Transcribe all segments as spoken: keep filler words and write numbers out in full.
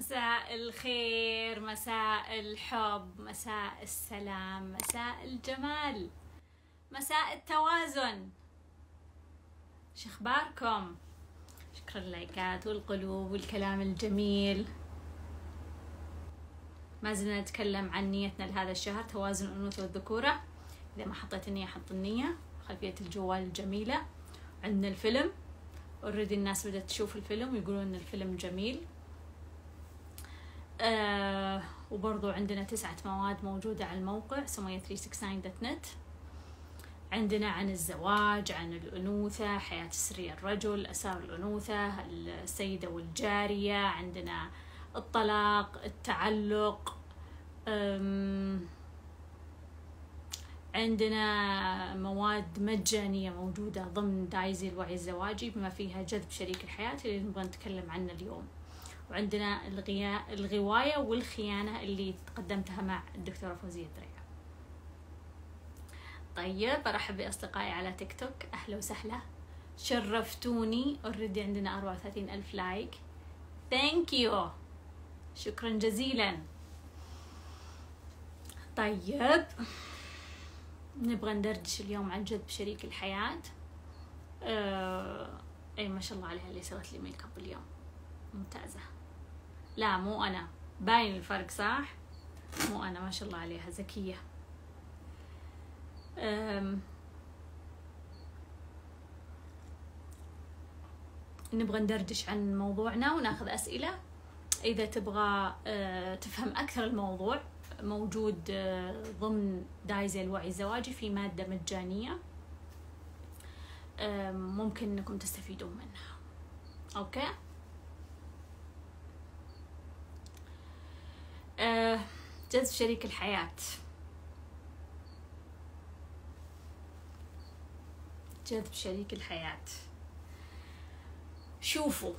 مساء الخير، مساء الحب، مساء السلام، مساء الجمال، مساء التوازن. شخباركم؟ شكرا اللايكات والقلوب والكلام الجميل. ما زلنا نتكلم عن نيتنا لهذا الشهر، توازن الأنوثة والذكورة. إذا ما حطيت النية حط النية. خلفية الجوال الجميلة. عندنا الفيلم، اوريدي الناس بدأت تشوف الفيلم ويقولون ان الفيلم جميل. آه وبرضو عندنا تسعة مواد موجودة على الموقع سمية ثلاثمية وستة وستين دوت نت. عندنا عن الزواج، عن الأنوثة، حياة سرية الرجل، أسرار الأنوثة، السيدة والجارية. عندنا الطلاق، التعلق. عندنا مواد مجانية موجودة ضمن دايزي الوعي الزواجي بما فيها جذب شريك الحياة اللي نبغى نتكلم عنه اليوم. وعندنا الغيا... الغواية والخيانة اللي قدمتها مع الدكتورة فوزية الدريع. طيب، أرحب بأصدقائي على تيك توك، أهلا وسهلا، شرفتوني. اوريدي عندنا أربعة وثلاثين ألف لايك، ثانك يو، شكرا جزيلا. طيب، نبغى ندردش اليوم عن جذب شريك الحياة. آه... اي ما شاء الله عليها اللي سوت لي ميك اب اليوم، ممتازة. لا مو انا، باين الفرق صح؟ مو انا، ما شاء الله عليها ذكية. آم... نبغى ندردش عن موضوعنا وناخذ أسئلة. إذا تبغى آه تفهم أكثر الموضوع، موجود ضمن دايزي الوعي الزواجي في مادة مجانية ممكن انكم تستفيدون منها. اوكي، أه جذب شريك الحياة. جذب شريك الحياة، شوفوا،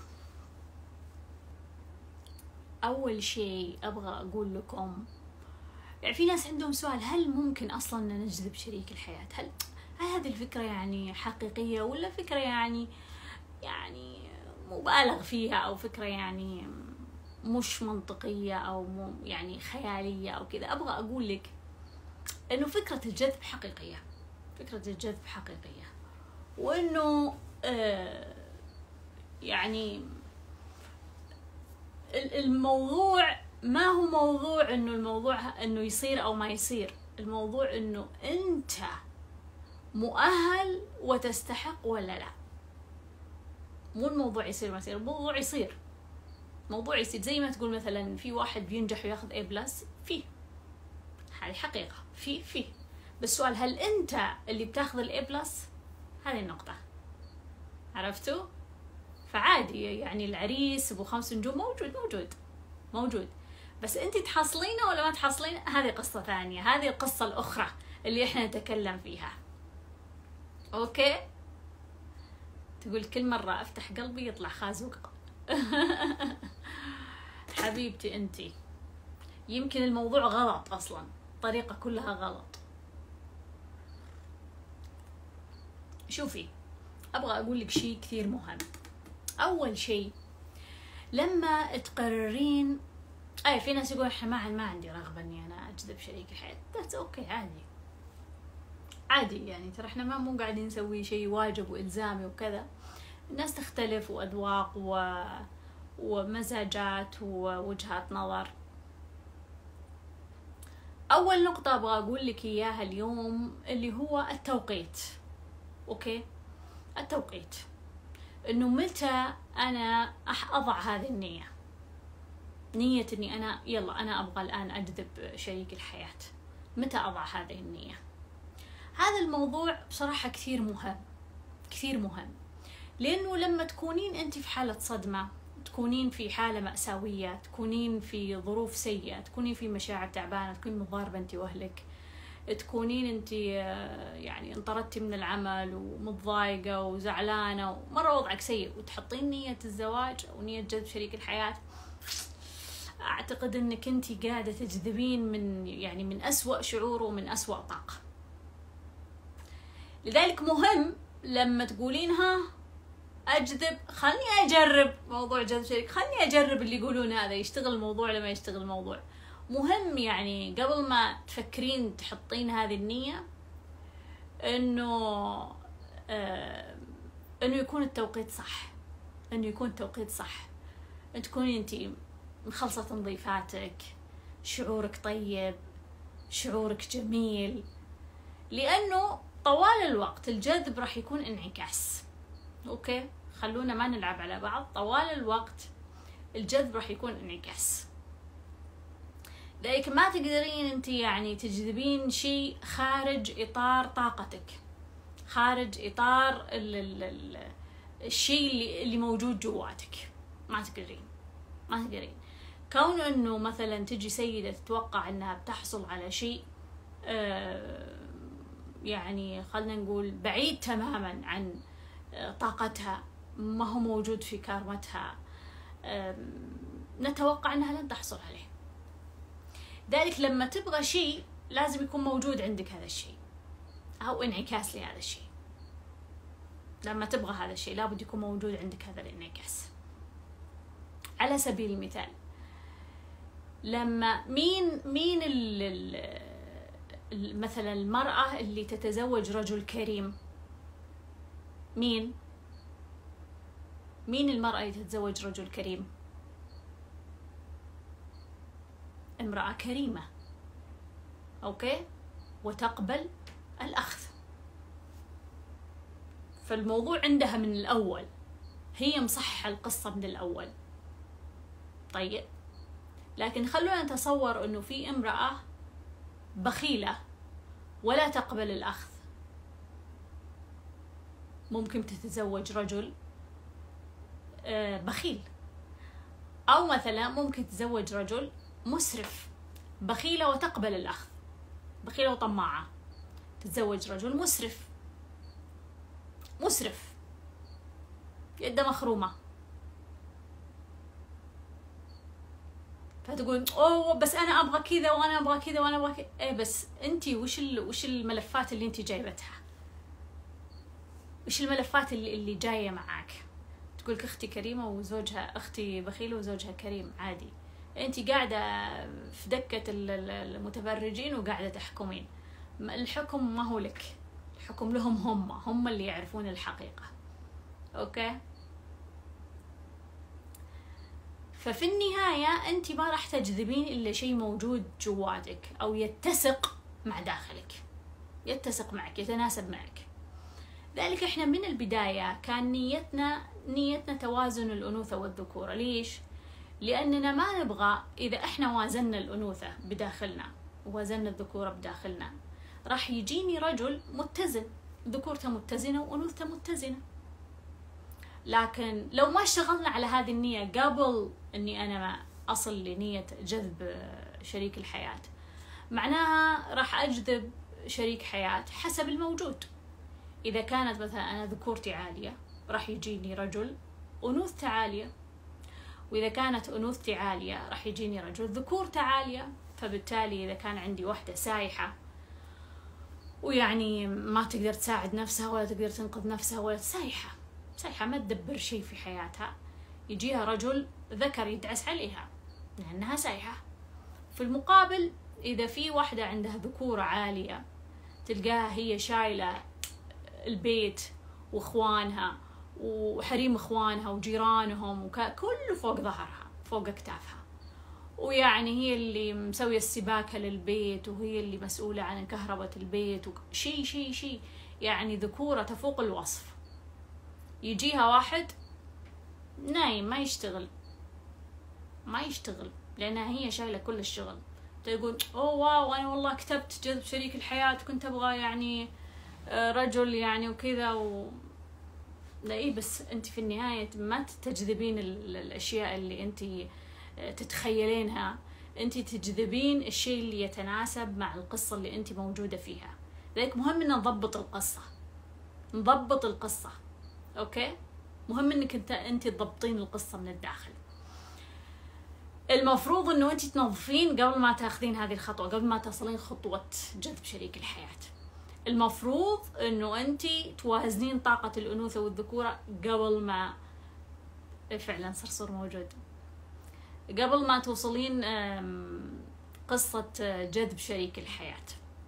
اول شيء ابغى اقول لكم، يعني في ناس عندهم سؤال، هل ممكن أصلاً نجذب شريك الحياة؟ هل هل هذه الفكرة يعني حقيقية ولا فكرة يعني يعني مبالغ فيها، أو فكرة يعني مش منطقية، أو يعني خيالية أو كذا؟ أبغى أقول لك إنه فكرة الجذب حقيقية، فكرة الجذب حقيقية، وإنه آه يعني الموضوع ما هو موضوع انه الموضوع انه يصير او ما يصير. الموضوع انه انت مؤهل وتستحق ولا لا. مو الموضوع يصير ما يصير، الموضوع يصير. موضوع يصير زي ما تقول مثلا في واحد بينجح وياخذ اي بلس، فيه، هذه حقيقة، في فيه بس السؤال هل انت اللي بتاخذ الاي بلس؟ هذه النقطة، عرفتوا؟ فعادي يعني العريس ابو خمس نجوم موجود موجود موجود، بس انت تحصلينه ولا ما تحصلينه هذه قصة ثانية، هذه القصة الأخرى اللي احنا نتكلم فيها. اوكي، تقول كل مرة افتح قلبي يطلع خازوق. حبيبتي انتي، يمكن الموضوع غلط اصلا، الطريقة كلها غلط. شوفي، ابغى اقول لك شيء كثير مهم. اول شيء، لما تقررين، اي في ناس يقول احنا ما ما عندي رغبه اني انا اجذب شريك الحياه، ذاتس اوكي، عادي عادي، يعني ترى احنا ما مو قاعدين نسوي شيء واجب والزامي وكذا. الناس تختلف، واذواق و... ومزاجات ووجهات نظر. اول نقطه ابغى اقول لك اياها اليوم اللي هو التوقيت. اوكي، التوقيت، انه متى انا اضع هذه النية، نية اني انا يلا انا ابغى الان اجذب شريك الحياة، متى اضع هذه النية؟ هذا الموضوع بصراحة كثير مهم، كثير مهم، لانه لما تكونين انت في حالة صدمة، تكونين في حالة مأساوية، تكونين في ظروف سيئة، تكونين في مشاعر تعبانة، تكونين متضاربة انت واهلك، تكونين انت يعني انطردتي من العمل ومتضايقة وزعلانة ومرة وضعك سيء، وتحطين نية الزواج او نية جذب شريك الحياة، اعتقد انك انت قاعدة تجذبين من يعني من اسوأ شعور ومن اسوأ طاقة. لذلك مهم لما تقولينها اجذب، خلني اجرب موضوع جذب شريك، خلني اجرب اللي يقولون هذا يشتغل الموضوع لما يشتغل الموضوع. مهم يعني قبل ما تفكرين تحطين هذه النية انه آه انه يكون التوقيت صح، انه يكون التوقيت صح، ان تكوني انتي مخلصة تنظيفاتك، شعورك طيب، شعورك جميل، لانه طوال الوقت الجذب راح يكون انعكاس. اوكي، خلونا ما نلعب على بعض، طوال الوقت الجذب راح يكون انعكاس. لذلك ما تقدرين انت يعني تجذبين شيء خارج اطار طاقتك، خارج اطار ال ال ال الشيء اللي, اللي موجود جواتك، ما تقدرين ما تقدرين كون انه مثلا تجي سيدة تتوقع انها بتحصل على شيء آه يعني خلنا نقول بعيد تماما عن طاقتها، ما هو موجود في كارمتها، نتوقع انها لن تحصل عليه. ذلك لما تبغى شيء لازم يكون موجود عندك هذا الشيء او انعكاس لهذا الشيء. لما تبغى هذا الشيء لابد يكون موجود عندك هذا الانعكاس. على سبيل المثال، لما مين مين ال مثلا المرأة اللي تتزوج رجل كريم، مين مين المرأة اللي تتزوج رجل كريم؟ امرأة كريمة، اوكي، وتقبل الأخذ. فالموضوع عندها من الأول، هي مصححة القصة من الأول. طيب، لكن خلونا نتصور انه في امرأة بخيلة ولا تقبل الأخذ، ممكن تتزوج رجل بخيل، أو مثلا ممكن تتزوج رجل مسرف، بخيلة وتقبل الأخذ، بخيلة وطماعة، تتزوج رجل مسرف، مسرف يده مخرومة، فتقول اوه بس انا ابغى كذا وانا ابغى كذا وانا ابغى كذا. ايه بس انتي وش وش الملفات اللي انتي جايبتها؟ وش الملفات اللي اللي جايه معاك؟ تقولك اختي كريمه وزوجها، اختي بخيله وزوجها كريم، عادي. انتي قاعده في دكه المتفرجين وقاعده تحكمين. الحكم ما هو لك، الحكم لهم، هم هم اللي يعرفون الحقيقه. اوكي، ففي النهاية أنت ما راح تجذبين إلا شيء موجود جواتك أو يتسق مع داخلك، يتسق معك، يتناسب معك. ذلك إحنا من البداية كان نيتنا نيتنا توازن الأنوثة والذكورة. ليش؟ لأننا ما نبغى إذا إحنا وازننا الأنوثة بداخلنا ووازننا الذكورة بداخلنا راح يجيني رجل متزن، ذكورته متزنة وأنوثته متزنة. لكن لو ما اشتغلنا على هذه النية قبل اني انا ما اصل لنية جذب شريك الحياة، معناها راح اجذب شريك حياة حسب الموجود. اذا كانت مثلا انا ذكورتي عالية راح يجيني رجل انوثته عالية، واذا كانت انوثتي عالية راح يجيني رجل ذكورته عالية. فبالتالي اذا كان عندي واحدة سايحة ويعني ما تقدر تساعد نفسها ولا تقدر تنقذ نفسها ولا سايحة سايحة ما تدبر شيء في حياتها، يجيها رجل ذكر يدعس عليها لأنها سايحة. في المقابل إذا في واحدة عندها ذكورة عالية تلقاها هي شايلة البيت وإخوانها وحريم إخوانها وجيرانهم وكله فوق ظهرها فوق أكتافها، ويعني هي اللي مسوية السباكة للبيت وهي اللي مسؤولة عن كهرباء البيت وشي شي شي يعني ذكورة تفوق الوصف. يجيها واحد نايم ما يشتغل ما يشتغل لأنها هي شايلة كل الشغل، تقول أوه واو أنا والله كتبت جذب شريك الحياة كنت أبغى يعني رجل يعني وكذا و... لا إيه، بس أنت في النهاية ما تجذبين الأشياء اللي أنت تتخيلينها، أنت تجذبين الشيء اللي يتناسب مع القصة اللي أنت موجودة فيها. لذلك مهم أن نضبط القصة، نضبط القصة. اوكي، مهم انك انت انت تضبطين القصه من الداخل. المفروض انه انت تنظفين قبل ما تاخذين هذه الخطوه، قبل ما تصلين خطوه جذب شريك الحياه. المفروض انه انت توازنين طاقة الانوثة والذكورة قبل ما فعلا صرصور موجود، قبل ما توصلين قصة جذب شريك الحياة.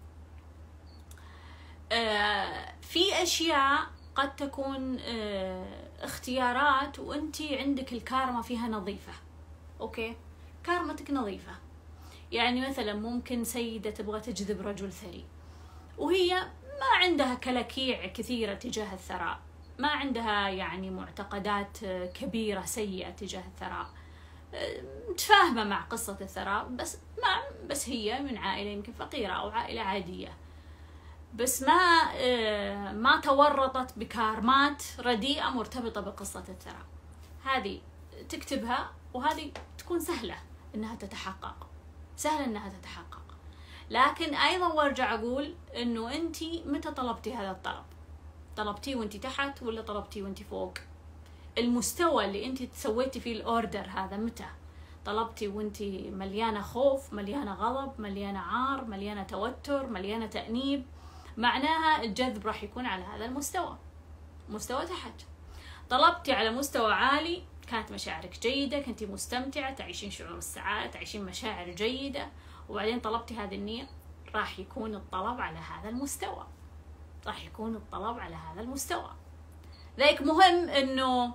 في اشياء قد تكون اختيارات وانت عندك الكارما فيها نظيفة، اوكي، كارمتك نظيفة. يعني مثلا ممكن سيدة تبغى تجذب رجل ثري وهي ما عندها كلاكيع كثيرة تجاه الثراء، ما عندها يعني معتقدات كبيرة سيئة تجاه الثراء، متفاهمة مع قصة الثراء، بس ما بس هي من عائلة يمكن فقيرة أو عائلة عادية، بس ما ما تورطت بكارمات رديئة مرتبطة بقصة الثراء. هذه تكتبها وهذه تكون سهلة إنها تتحقق، سهل إنها تتحقق. لكن أيضا وارجع أقول إنه أنتي متى طلبتي هذا الطلب؟ طلبتيه وأنتي تحت ولا طلبتيه وأنتي فوق؟ المستوى اللي أنتي سويتي فيه الأوردر هذا متى؟ طلبتي وأنتي مليانة خوف، مليانة غضب، مليانة عار، مليانة توتر، مليانة تأنيب، معناها الجذب راح يكون على هذا المستوى، مستوى تحت. طلبتي على مستوى عالي، كانت مشاعرك جيدة، كنتي مستمتعة، تعيشين شعور السعادة، تعيشين مشاعر جيدة، وبعدين طلبتي هذه النية، راح يكون الطلب على هذا المستوى، راح يكون الطلب على هذا المستوى. ذلك مهم انه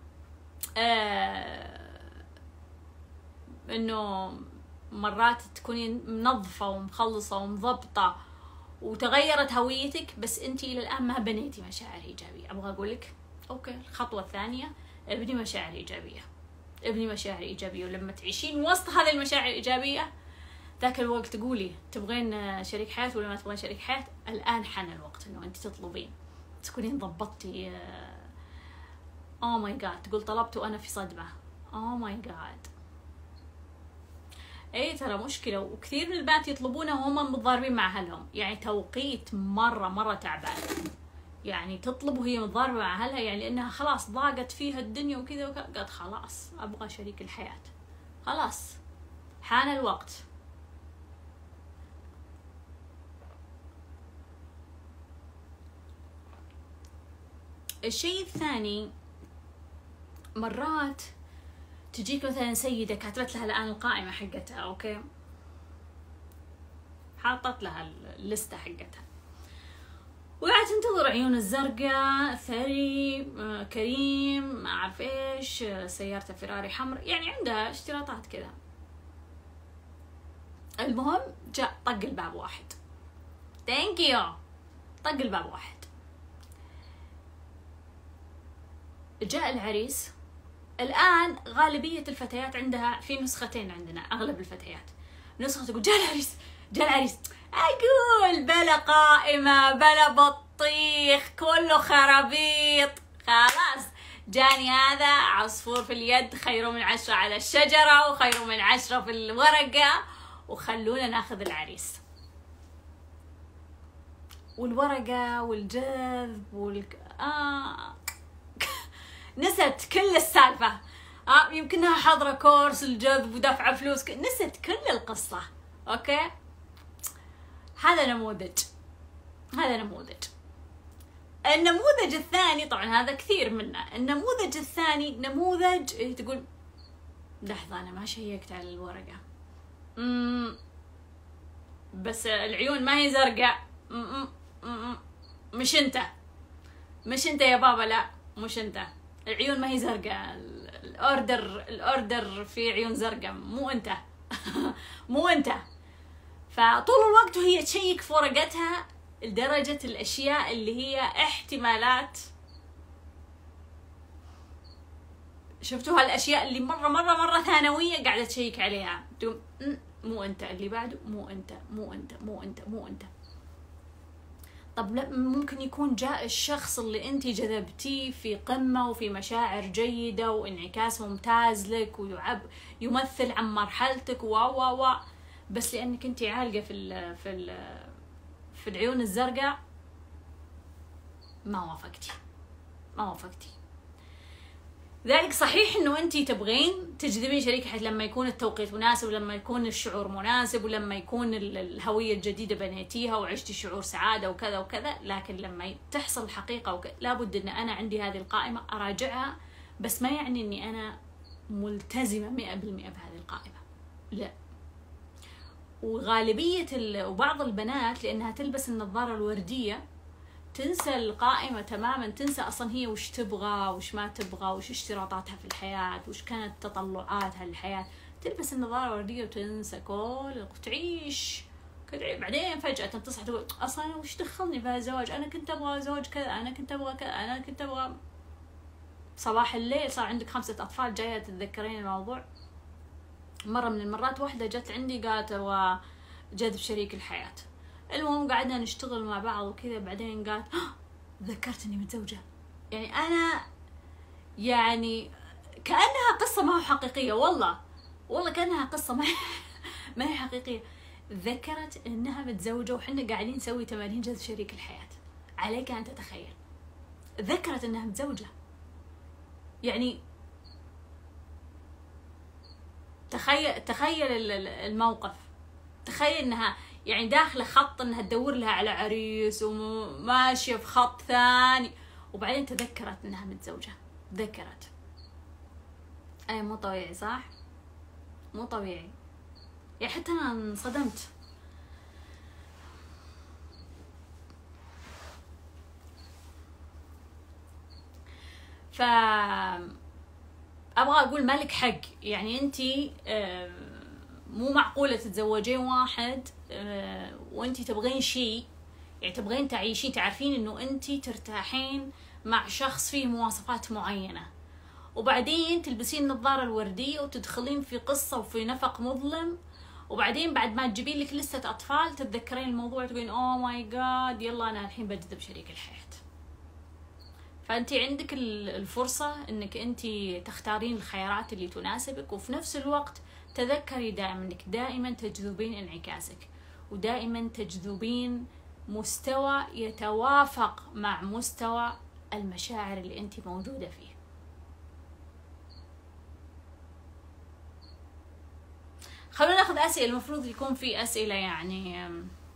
آه انه مرات تكونين منظفة ومخلصة ومضبطة وتغيرت هويتك، بس انتي الى الان ما بنيتي مشاعر ايجابية. ابغى اقولك اوكي، الخطوة الثانية ابني مشاعر ايجابية، ابني مشاعر ايجابية، ولما تعيشين وسط هذه المشاعر الايجابية ذاك الوقت تقولي تبغين شريك حياة ولا ما تبغين شريك حياة. الان حان الوقت انه انت تطلبين، تكونين ضبطتي. اوه ماي جاد، تقول طلبت وانا في صدمة. اوه ماي جاد، اي ترى مشكلة، وكثير من البنات يطلبونها وهم متضاربين مع اهلهم، يعني توقيت مرة مرة تعبان. يعني تطلب وهي متضاربة مع اهلها، يعني لانها خلاص ضاقت فيها الدنيا وكذا وكذا، قالت خلاص ابغى شريك الحياة، خلاص حان الوقت. الشيء الثاني، مرات تجيك مثلا سيدة كاتبت لها الآن القائمة حقتها، أوكي، حاطت لها اللستة حقتها، وقاعدة تنتظر عيون الزرقاء، ثري، كريم، ما أعرف إيش، سيارته فيراري حمر، يعني عندها اشتراطات كذا. المهم جاء طق الباب واحد، ثانك يو، طق الباب واحد، جاء العريس. الآن غالبية الفتيات عندها في نسختين، عندنا أغلب الفتيات نسخة تقول جاء العريس، جاء العريس، أقول بلا قائمة بلا بطيخ، كله خرابيط، خلاص جاني هذا عصفور في اليد خير من عشرة على الشجرة وخير من عشرة في الورقة، وخلونا ناخذ العريس. والورقة والجذب وال آه نست كل السالفة. آه يمكنها حاضرة كورس الجذب ودفع فلوس، نست كل القصة. أوكي، هذا نموذج، هذا نموذج. النموذج الثاني طبعا هذا كثير منه. النموذج الثاني نموذج إيه، تقول لحظة أنا ما شيكت على الورقة، مم بس العيون ما هي زرقاء، مش أنت، مش أنت يا بابا، لا مش أنت، العيون ما هي زرقاء، الأوردر الأوردر في عيون زرقاء، مو أنت مو أنت. فطول الوقت وهي تشيك في ورقتها لدرجة الأشياء اللي هي احتمالات، شفتوها الأشياء اللي مرة مرة مرة ثانوية قاعدة تشيك عليها، تقول مو أنت، اللي بعده مو أنت، مو أنت، مو أنت، مو أنت. طب لا، ممكن يكون جاء الشخص اللي انت جذبتيه في قمة وفي مشاعر جيدة وانعكاس ممتاز لك ويعب يمثل عن مرحلتك و و و بس لانك انت عالقة في ال في ال في العيون الزرقاء ما وافقتي، ما وافقتي. ذلك صحيح انه انت تبغين تجذبين شريك حيث لما يكون التوقيت مناسب، ولما يكون الشعور مناسب، ولما يكون الهويه الجديده بنيتيها وعشتي شعور سعاده وكذا وكذا، لكن لما تحصل الحقيقه وك... لابد ان انا عندي هذه القائمه اراجعها، بس ما يعني اني انا ملتزمه مئة بالمئة بهذه القائمه، لا. وغالبيه ال... وبعض البنات لانها تلبس النظاره الورديه تنسى القائمة تماما، تنسى أصلا هي وش تبغى وش ما تبغى، وش اشتراطاتها في الحياة، وش كانت تطلعاتها للحياة. تلبس النظارة الوردية وتنسى كل، تعيش كذا. بعدين فجأة تصحى تقول أصلا وش دخلني في الزواج، أنا كنت أبغى زواج كذا، أنا كنت أبغى كذا، أنا كنت أبغى. صباح الليل صار عندك خمسة أطفال، جاية تتذكرين الموضوع. مرة من المرات واحدة جت عندي قالت أبغى جذب شريك الحياة. المهم قعدنا نشتغل مع بعض وكذا، بعدين قالت ذكرت اني متزوجة. يعني انا يعني كأنها قصة ما هو حقيقية، والله والله كأنها قصة ما ما هي حقيقية. ذكرت انها متزوجة وحنا قاعدين نسوي تمارين جذب شريك الحياة. عليك ان تتخيل، ذكرت انها متزوجة. يعني تخيل تخيل الموقف، تخيل انها يعني داخله خط انها تدور لها على عريس وماشيه في خط ثاني، وبعدين تذكرت انها متزوجه. ذكرت. اي مو طبيعي صح؟ مو طبيعي. يعني حتى انا انصدمت. ف ابغى اقول مالك حق. يعني انتي مو معقولة تتزوجين واحد أه وانتي تبغين شيء، يعني تبغين تعيشين، تعرفين انه انتي ترتاحين مع شخص فيه مواصفات معينة، وبعدين تلبسين النظارة الوردية وتدخلين في قصة وفي نفق مظلم، وبعدين بعد ما تجيبين لك لستة أطفال تتذكرين الموضوع تقولين اوه ماي جاد يلا أنا الحين بجذب شريك الحياة. فأنتي عندك الفرصة انك انتي تختارين الخيارات اللي تناسبك، وفي نفس الوقت تذكري دائما انك دائما تجذبين انعكاسك، ودائما تجذبين مستوى يتوافق مع مستوى المشاعر اللي انت موجودة فيه. خلونا ناخذ اسئلة. المفروض يكون في اسئلة يعني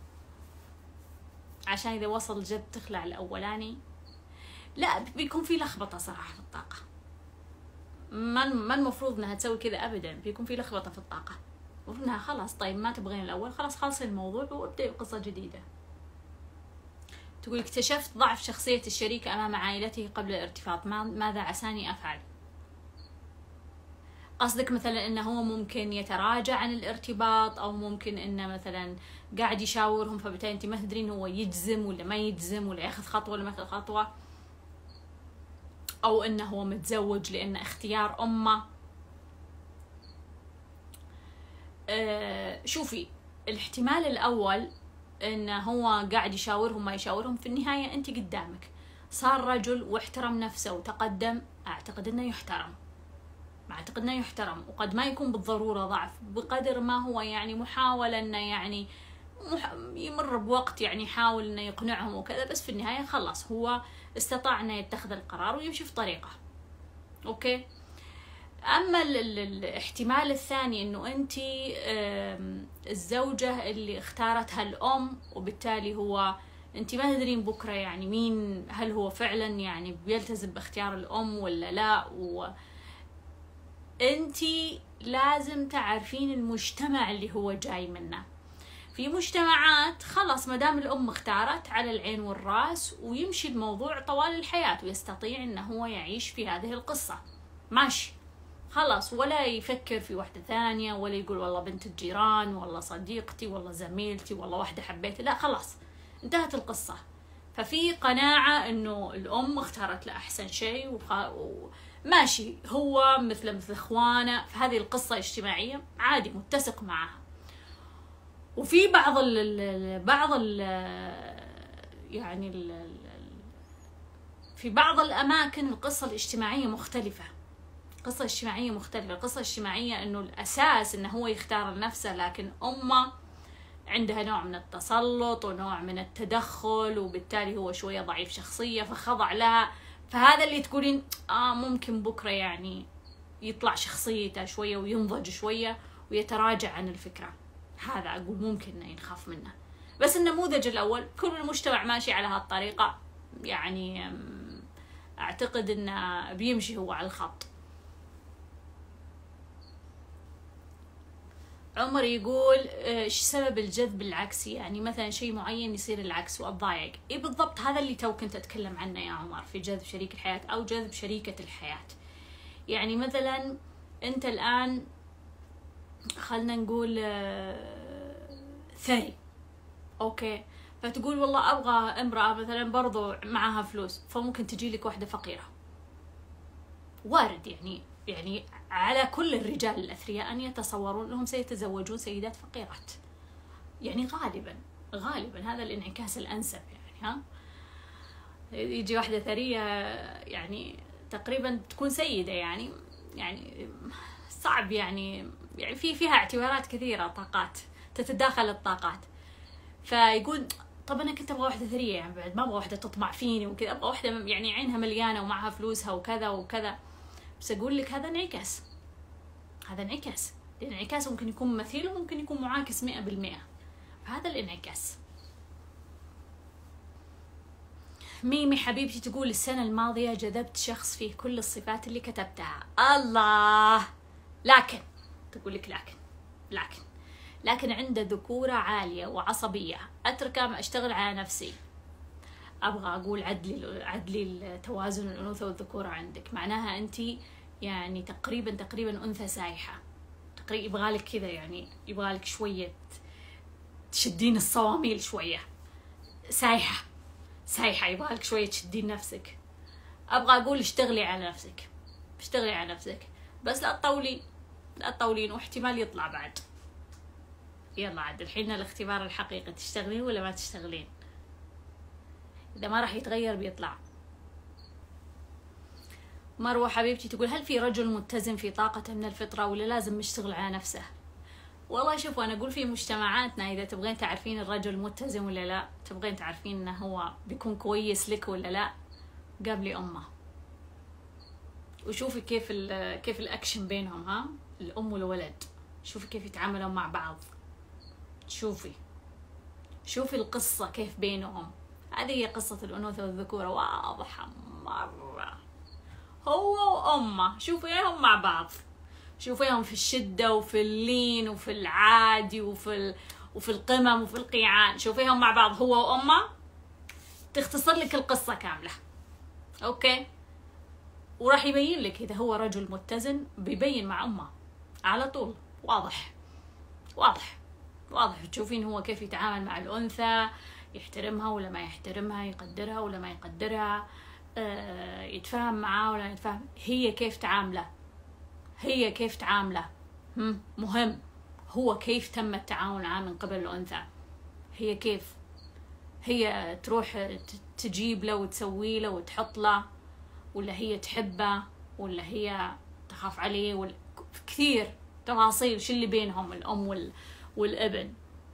عشان اذا وصل جد تخلع الاولاني. لا بيكون في لخبطة صراحة في الطاقة، ما ما المفروض انها تسوي كذا ابدا. بيكون في لخبطه في الطاقه، المفروض انها خلاص طيب ما تبغين الاول، خلاص خلصي الموضوع وابدأي بقصه جديده. تقول اكتشفت ضعف شخصيه الشريك امام عائلته قبل الارتباط، ماذا عساني افعل؟ قصدك مثلا انه هو ممكن يتراجع عن الارتباط، او ممكن انه مثلا قاعد يشاورهم فبالتالي انت ما تدرين هو يجزم ولا ما يجزم، ولا ياخذ خطوه ولا ما ياخذ خطوه، أو إنه هو متزوج لأن اختيار أمه. أه شوفي، الاحتمال الأول إنه هو قاعد يشاورهم ما يشاورهم، في النهاية أنت قدامك صار رجل واحترم نفسه وتقدم، أعتقد إنه يحترم، أعتقد إنه يحترم، وقد ما يكون بالضرورة ضعف، بقدر ما هو يعني محاولة إنه يعني يمر بوقت يعني يحاول إنه يقنعهم وكذا، بس في النهاية خلاص هو استطاع انه يتخذ القرار ويمشي في طريقه. اوكي. اما الاحتمال الثاني انه انت الزوجه اللي اختارتها الام، وبالتالي هو انت ما تدرين بكره يعني مين، هل هو فعلا يعني بيلتزم باختيار الام ولا لا. وانت لازم تعرفين المجتمع اللي هو جاي منه. في مجتمعات خلاص ما دام الأم اختارت على العين والرأس، ويمشي الموضوع طوال الحياة، ويستطيع إنه هو يعيش في هذه القصة ماشي خلاص، ولا يفكر في واحدة ثانية، ولا يقول والله بنت الجيران، والله صديقتي، والله زميلتي، والله واحدة حبيتها، لا خلاص انتهت القصة. ففي قناعة إنه الأم اختارت له أحسن شيء وخ... وماشي هو مثل مثل إخوانه، فهذه القصة اجتماعية عادي متسق معها. وفي بعض ال بعض ال يعني ال في بعض الأماكن القصة الاجتماعية مختلفة، القصة الاجتماعية مختلفة. القصة الاجتماعية إنه الأساس إنه هو يختار لنفسه، لكن أمه عندها نوع من التسلط ونوع من التدخل، وبالتالي هو شوية ضعيف شخصية فخضع لها، فهذا اللي تقولين آه ممكن بكرة يعني يطلع شخصيته شوية وينضج شوية ويتراجع عن الفكرة، هذا أقول ممكن ينخاف منه. بس النموذج الأول كل المجتمع ماشي على هالطريقة، يعني أعتقد أنه بيمشي هو على الخط. عمر يقول ايش سبب الجذب العكسي؟ يعني مثلا شيء معين يصير العكس واتضايق. اي بالضبط، هذا اللي تو كنت اتكلم عنه يا عمر في جذب شريك الحياة او جذب شريكة الحياة. يعني مثلا انت الان خلنا نقول ثري، اوكي، فتقول والله ابغى امرأة مثلا برضو معها فلوس، فممكن تجي لك واحدة فقيرة. وارد يعني يعني على كل الرجال الأثرياء أن يتصورون أنهم سيتزوجون سيدات فقيرات، يعني غالبا غالبا هذا الانعكاس الأنسب. يعني ها يجي واحدة ثرية يعني تقريبا تكون سيدة، يعني يعني صعب، يعني يعني في فيها اعتبارات كثيرة، طاقات تتداخل الطاقات. فيقول طب أنا كنت أبغى واحدة ثرية، يعني بعد ما أبغى واحدة تطمع فيني وكذا، أبغى واحدة يعني عينها مليانة ومعها فلوسها وكذا وكذا. بس أقول لك هذا انعكاس، هذا انعكاس، الانعكاس ممكن يكون مثيل وممكن يكون معاكس مئة بالمئة، فهذا الانعكاس. ميمي حبيبتي تقول السنة الماضية جذبت شخص فيه كل الصفات اللي كتبتها. الله، لكن تقول لك لكن لكن لكن عنده ذكورة عالية وعصبية، أتركه ما أشتغل على نفسي. أبغى أقول عدلي عدلي توازن الأنوثة والذكورة عندك، معناها أنت يعني تقريبا تقريبا أنثى سايحة، تقريبا يبغالك كذا، يعني يبغالك شوية تشدين الصواميل شوية، سايحة سايحة يبغالك شوية تشدين نفسك. أبغى أقول اشتغلي على نفسك، اشتغلي على نفسك، بس لا تطولي لا تطولين، واحتمال يطلع بعد. يلا عاد الحين الاختبار الحقيقي، تشتغلين ولا ما تشتغلين؟ إذا ما راح يتغير بيطلع. مروة حبيبتي تقول هل في رجل متزن في طاقته من الفطرة ولا لازم يشتغل على نفسه؟ والله شوفوا، أنا أقول في مجتمعاتنا إذا تبغين تعرفين الرجل متزن ولا لا، تبغين تعرفين إنه هو بيكون كويس لك ولا لا، قابلي أمه وشوفي كيف كيف الأكشن بينهم، ها الأم والولد، شوفي كيف يتعاملون مع بعض، شوفي شوفي القصة كيف بينهم. هذه هي قصة الأنوثة والذكورة، واضحة مرة. هو وأمه شوفيهم مع بعض، شوفيهم في الشدة وفي اللين وفي العادي وفي ال... وفي القمم وفي القيعان، شوفيهم مع بعض هو وأمه، تختصر لك القصة كاملة. أوكي، وراح يبين لك إذا هو رجل متزن، بيبين مع أمه على طول، واضح واضح واضح. تشوفين هو كيف يتعامل مع الأنثى، يحترمها ولا ما يحترمها، يقدرها ولا ما يقدرها، أه يتفاهم معاه ولا يتفاهم، هي كيف تعامله، هي كيف تعامله مهم. هو كيف تم التعامل معاه من قبل الأنثى، هي كيف هي تروح تجيب له وتسوي له وتحط له، ولا هي تحبه ولا هي تخاف عليه، ولا كثير تفاصيل شو اللي بينهم الأم وال... والابن.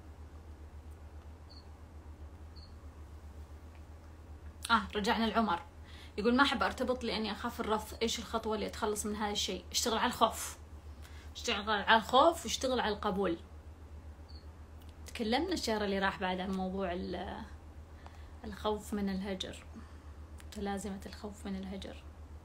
آه رجعنا لعمر، يقول ما أحب أرتبط لأني أخاف الرفض، إيش الخطوة اللي أتخلص من هذا الشيء؟ اشتغل على الخوف، اشتغل على الخوف واشتغل على القبول. تكلمنا الشهر اللي راح بعد عن موضوع الخوف من الهجر، متلازمة الخوف من الهجر.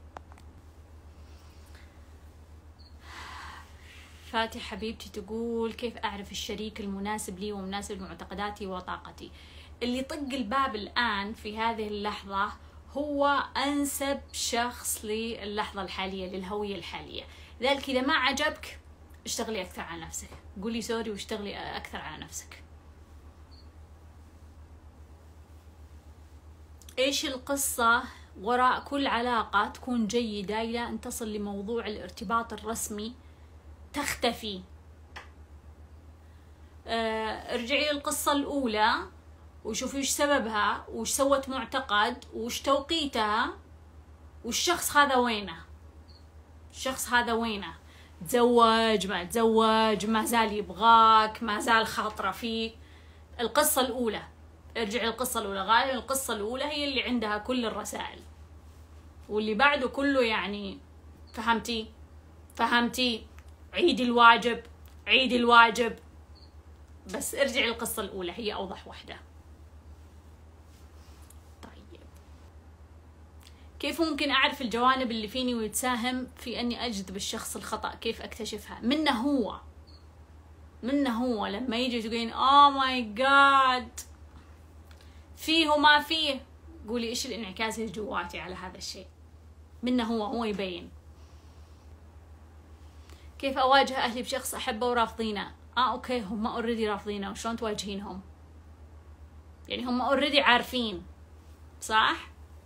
فاتح حبيبتي تقول كيف أعرف الشريك المناسب لي ومناسب لمعتقداتي وطاقتي؟ اللي طق الباب الآن في هذه اللحظة هو أنسب شخص للحظة الحالية، للهوية الحالية. لذلك إذا ما عجبك اشتغلي أكثر على نفسك، قولي سوري واشتغلي أكثر على نفسك. إيش القصة وراء كل علاقة تكون جيدة إلى أن تصل لموضوع الارتباط الرسمي تختفي؟ اه ارجعي للقصة الأولى وشوفي وش سببها، وش سوت معتقد، وش توقيتها، والشخص هذا وينه، الشخص هذا وينه، تزوج ما تزوج، ما زال يبغاك، ما زال خاطره فيك. القصة الأولى، ارجعي للقصة الأولى، غالبا القصة الأولى هي اللي عندها كل الرسائل، واللي بعده كله يعني فهمتي فهمتي عيدي الواجب عيدي الواجب. بس ارجعي للقصة الأولى، هي أوضح واحدة. طيب كيف ممكن أعرف الجوانب اللي فيني وتساهم في أني أجذب الشخص الخطأ؟ كيف أكتشفها؟ منه هو منه هو لما يجي تقولين أوه ماي جاد فيه وما فيه، قولي إيش الانعكاس اللي جواتي على هذا الشيء. منه هو هو يبين. كيف أواجه أهلي بشخص أحبه ورافضينه؟ آه أوكي، هم أوريدي رافضينه، وشلون تواجهينهم؟ يعني هم أوريدي عارفين، صح؟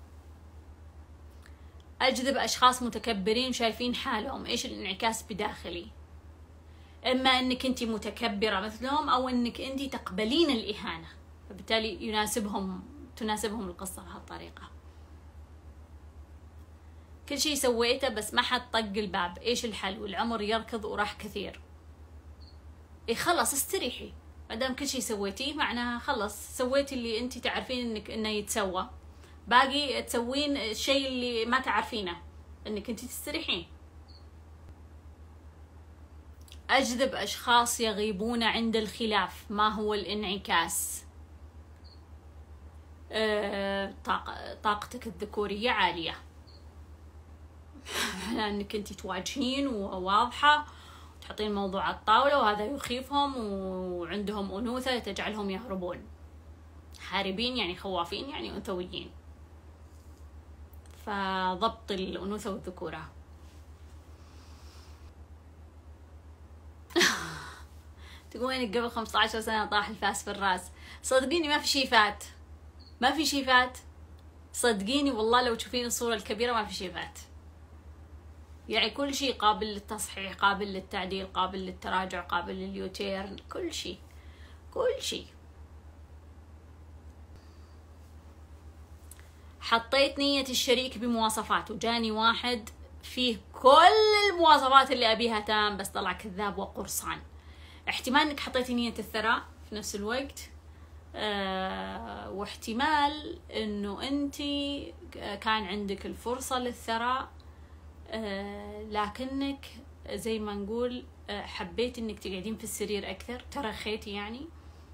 أجذب أشخاص متكبرين شايفين حالهم، إيش الانعكاس بداخلي؟ إما أنك أنت متكبرة مثلهم، أو أنك أنت تقبلين الإهانة، فبالتالي يناسبهم تناسبهم القصة بهالطريقة. كل شيء سويته بس ما حد طق الباب، إيش الحل؟ والعمر يركض وراح كثير. إيه خلص استريحي، ما دام كل شيء سويتيه معناها خلص سويتي اللي أنت تعرفين إنك إنه يتسوى، باقي تسوين الشيء اللي ما تعرفينه، إنك أنت تستريحين. أجذب أشخاص يغيبون عند الخلاف، ما هو الانعكاس؟ أه طاق... طاقتك الذكورية عالية، لأنك أنت تواجهين وواضحة وتحطين الموضوع على الطاولة، وهذا يخيفهم وعندهم أنوثة تجعلهم يهربون. حاربين يعني خوافين يعني أنثويين، فضبط الأنوثة والذكورة. تقولين قبل خمسة عشر سنة طاح الفاس في الراس. صدقيني ما في شي فات، ما في شي فات، صدقيني والله لو تشوفين الصورة الكبيرة ما في شي فات. يعني كل شيء قابل للتصحيح، قابل للتعديل، قابل للتراجع، قابل لليوتيرن، كل شيء كل شيء. حطيت نية الشريك بمواصفات وجاني واحد فيه كل المواصفات اللي أبيها تام بس طلع كذاب وقرصان. احتمال انك حطيتي نية الثراء في نفس الوقت، أه واحتمال انه انتي كان عندك الفرصة للثراء، أه لكنك زي ما نقول أه حبيت انك تقعدين في السرير اكثر، ترخيتي يعني.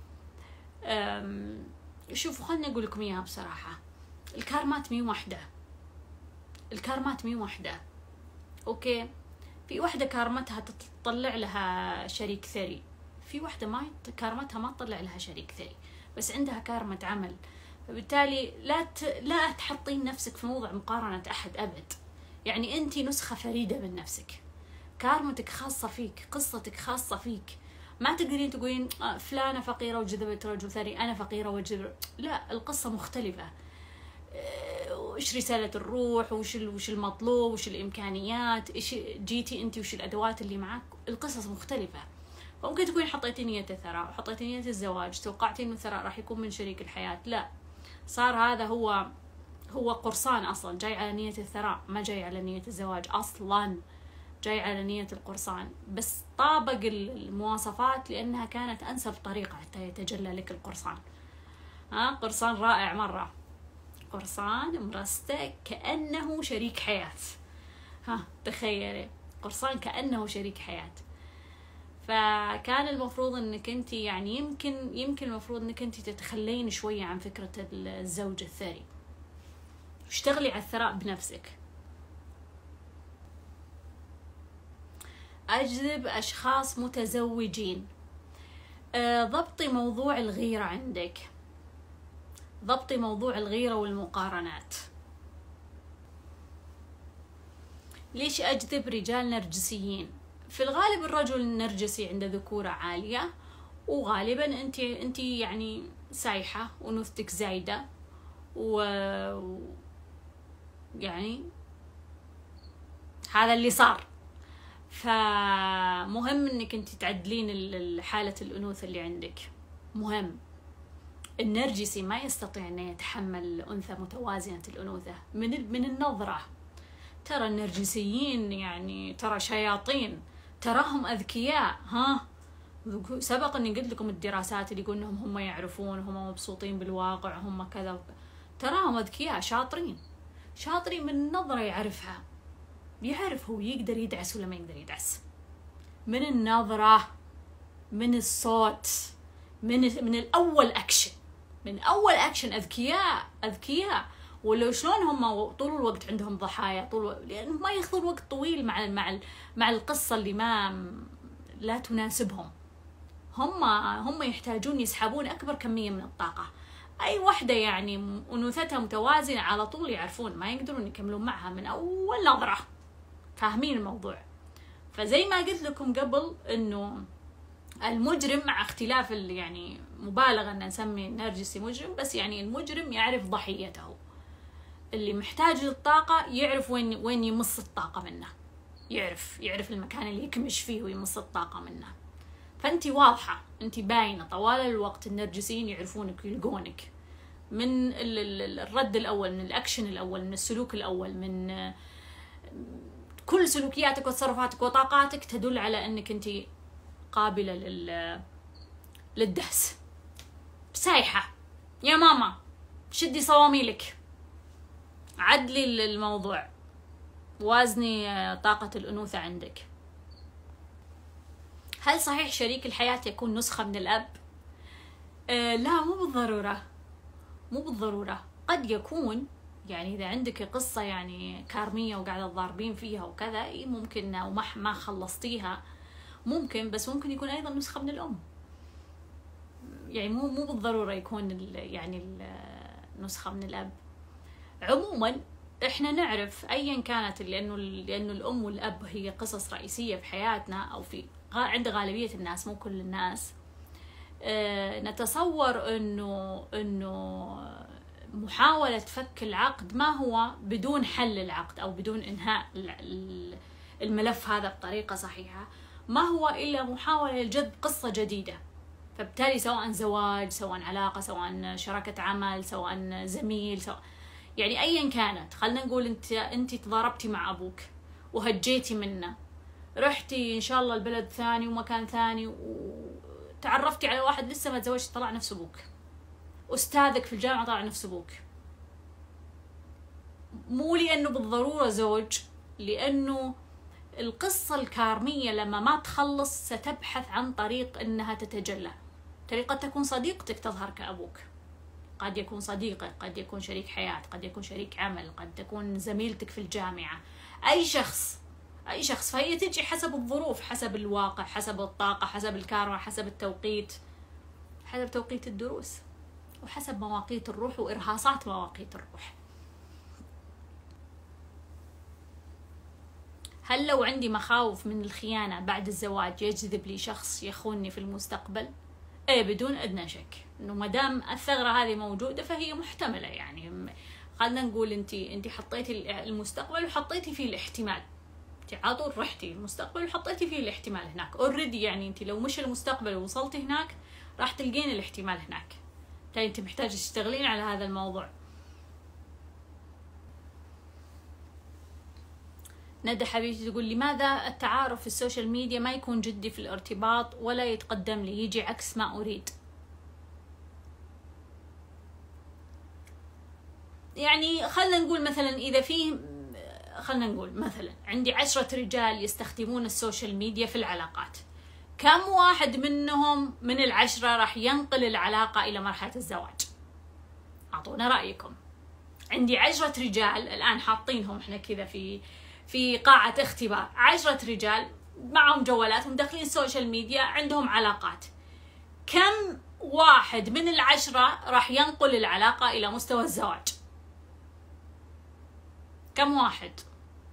شوفوا خلني اقول لكم اياها بصراحة، الكارمات مي واحدة، الكارمات مي واحدة. اوكي، في واحدة كارمتها تطلع لها شريك ثري، في واحدة ما كارمتها ما تطلع لها شريك ثري بس عندها كارمة عمل. فبالتالي لا ت... لا تحطين نفسك في موضع مقارنة أحد أبد. يعني أنت نسخة فريدة من نفسك، كارمتك خاصة فيك، قصتك خاصة فيك. ما تقدرين تقولين فلانة فقيرة وجذبت رجل ثري، أنا فقيرة وجذبت، لا، القصة مختلفة. وش رسالة الروح، وش وش المطلوب، وش الإمكانيات، إيش جيتي أنت، وش الأدوات اللي معك، القصص مختلفة. ممكن تكون حطيتي نية الثراء وحطيتي نية الزواج، توقعتي إنه الثراء راح يكون من شريك الحياة، لا، صار هذا هو هو قرصان أصلا، جاي على نية الثراء، ما جاي على نية الزواج أصلا، جاي على نية القرصان، بس طابق المواصفات لأنها كانت أنسب طريقة حتى يتجلى لك القرصان. ها، قرصان رائع مرة، قرصان مرستق كأنه شريك حياة. ها تخيلي، قرصان كأنه شريك حياة. فكان المفروض انك انت يعني يمكن يمكن المفروض انك انت تتخلين شوية عن فكرة الزوج الثري، اشتغلي على الثراء بنفسك. أجذب أشخاص متزوجين. أه ضبطي موضوع الغيرة عندك، ضبطي موضوع الغيرة والمقارنات. ليش أجذب رجال نرجسيين؟ في الغالب الرجل النرجسي عنده ذكورة عالية، وغالبا انت انت يعني سايحة ونثتك زايدة، و يعني هذا اللي صار. فمهم انك انت تعدلين حالة الأنوثة اللي عندك، مهم. النرجسي ما يستطيع أن يتحمل أنثى متوازنة الأنوثة من من النظرة. ترى النرجسيين يعني ترى شياطين، تراهم أذكياء. ها، سبق أني قلت لكم الدراسات اللي يقول إنهم هم يعرفون، هم مبسوطين بالواقع، هم كذا، تراهم أذكياء شاطرين. شاطري من النظرة يعرفها، يعرف هو يقدر يدعس ولا ما يقدر يدعس، من النظرة، من الصوت، من من الأول أكشن، من أول أكشن. أذكياء أذكياء ولو شلون هم طول الوقت عندهم ضحايا، طول لأنه ما ياخذون وقت طويل مع مع مع القصة اللي ما لا تناسبهم. هم هم يحتاجون يسحبون أكبر كمية من الطاقة. أي وحدة يعني أنوثتها متوازنة على طول يعرفون، ما يقدرون يكملون معها من أول نظرة، فاهمين الموضوع. فزي ما قلت لكم قبل إنه المجرم، مع اختلاف يعني مبالغة أن نسمي النرجسي مجرم، بس يعني المجرم يعرف ضحيته، اللي محتاج للطاقة يعرف وين وين يمص الطاقة منه، يعرف يعرف المكان اللي يكمش فيه ويمص الطاقة منه. فأنتي واضحة، أنتي باينة طوال الوقت، النرجسيين يعرفونك ويلقونك من الرد الأول، من الأكشن الأول، من السلوك الأول، من كل سلوكياتك وتصرفاتك وطاقاتك تدل على أنك أنتي قابلة لل للدهس. سايحة يا ماما، شدي صواميلك، عدلي الموضوع، وازني طاقة الأنوثة عندك. هل صحيح شريك الحياة يكون نسخة من الأب؟ آه لا، مو بالضرورة، مو بالضرورة. قد يكون يعني إذا عندك قصة يعني كارمية وقاعدة تضاربين فيها وكذا، ممكن وما ما خلصتيها ممكن، بس ممكن يكون أيضا نسخة من الأم. يعني مو مو بالضرورة يكون ال يعني النسخة من الأب. عموما إحنا نعرف أيا كانت، لأنه لأنه الأم والأب هي قصص رئيسية في حياتنا، أو في عند غالبية الناس، مو كل الناس. أه نتصور إنه إنه محاولة فك العقد ما هو بدون حل العقد أو بدون إنهاء الملف هذا بطريقة صحيحة، ما هو إلا محاولة لجذب قصة جديدة. فبالتالي سواء زواج، سواء علاقة، سواء شراكة عمل، سواء زميل، سواء يعني أيا كانت. خلنا نقول أنت أنت تضاربتي مع أبوك وهجيتي منه، رحتي إن شاء الله البلد ثاني ومكان ثاني وتعرفتي على واحد لسه ما تزوجش، طلع نفس أبوك. أستاذك في الجامعة طلع نفس أبوك. مو لأنه بالضرورة زوج، لأنه القصة الكارمية لما ما تخلص ستبحث عن طريق إنها تتجلى. طريقة تكون صديقتك تظهر كأبوك، قد يكون صديقك، قد يكون شريك حياة، قد يكون شريك عمل، قد تكون زميلتك في الجامعة، أي شخص أي شخص. فهي تجي حسب الظروف، حسب الواقع، حسب الطاقة، حسب الكارما، حسب التوقيت، حسب توقيت الدروس، وحسب مواقيت الروح وإرهاصات مواقيت الروح. هل لو عندي مخاوف من الخيانة بعد الزواج يجذب لي شخص يخونني في المستقبل؟ ايه، بدون ادنى شك انه ما دام الثغرة هذه موجودة فهي محتملة. يعني خلينا نقول انت انت حطيتي المستقبل وحطيتي فيه الاحتمال، انت على طول رحتي المستقبل وحطيتي فيه الاحتمال هناك اوريدي. يعني انت لو مش المستقبل ووصلتي هناك راح تلقين الاحتمال هناك، يعني انت محتاجة تشتغلين على هذا الموضوع. ندى حبيبتي تقول لماذا التعارف في السوشيال ميديا ما يكون جدي في الارتباط ولا يتقدم لي، يجي عكس ما أريد؟ يعني خلنا نقول مثلا إذا فيه، خلنا نقول مثلا عندي عشرة رجال يستخدمون السوشيال ميديا في العلاقات، كم واحد منهم من العشرة راح ينقل العلاقة إلى مرحلة الزواج؟ أعطونا رأيكم. عندي عشرة رجال الآن حاطينهم إحنا كذا في في قاعة اختبار، عشرة رجال معهم جوالاتهم داخلين السوشيال ميديا عندهم علاقات، كم واحد من العشرة راح ينقل العلاقة إلى مستوى الزواج؟ كم واحد؟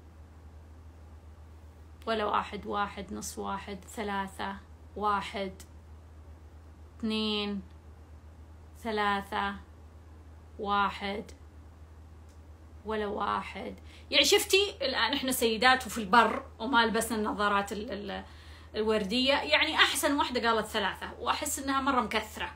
ولا واحد، واحد، نص واحد، ثلاثة، واحد، اثنين، ثلاثة، واحد، ولا واحد. يعني شفتي الآن إحنا سيدات وفي البر وما لبسنا النظارات الوردية، يعني أحسن واحدة قالت ثلاثة، وأحس إنها مرة مكثرة.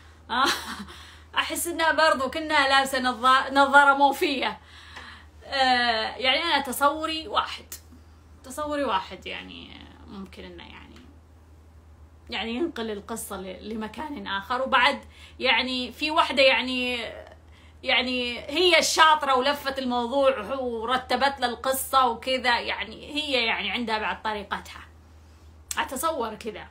أحس إنها برضو كنا لابسة نظارة موفية. يعني أنا تصوري واحد، تصوري واحد يعني ممكن إنه يعني يعني ينقل القصة لمكان آخر. وبعد يعني في واحدة يعني يعني هي الشاطرة ولفت الموضوع ورتبت له القصة وكذا، يعني هي يعني عندها بعد طريقتها، أتصور كذا.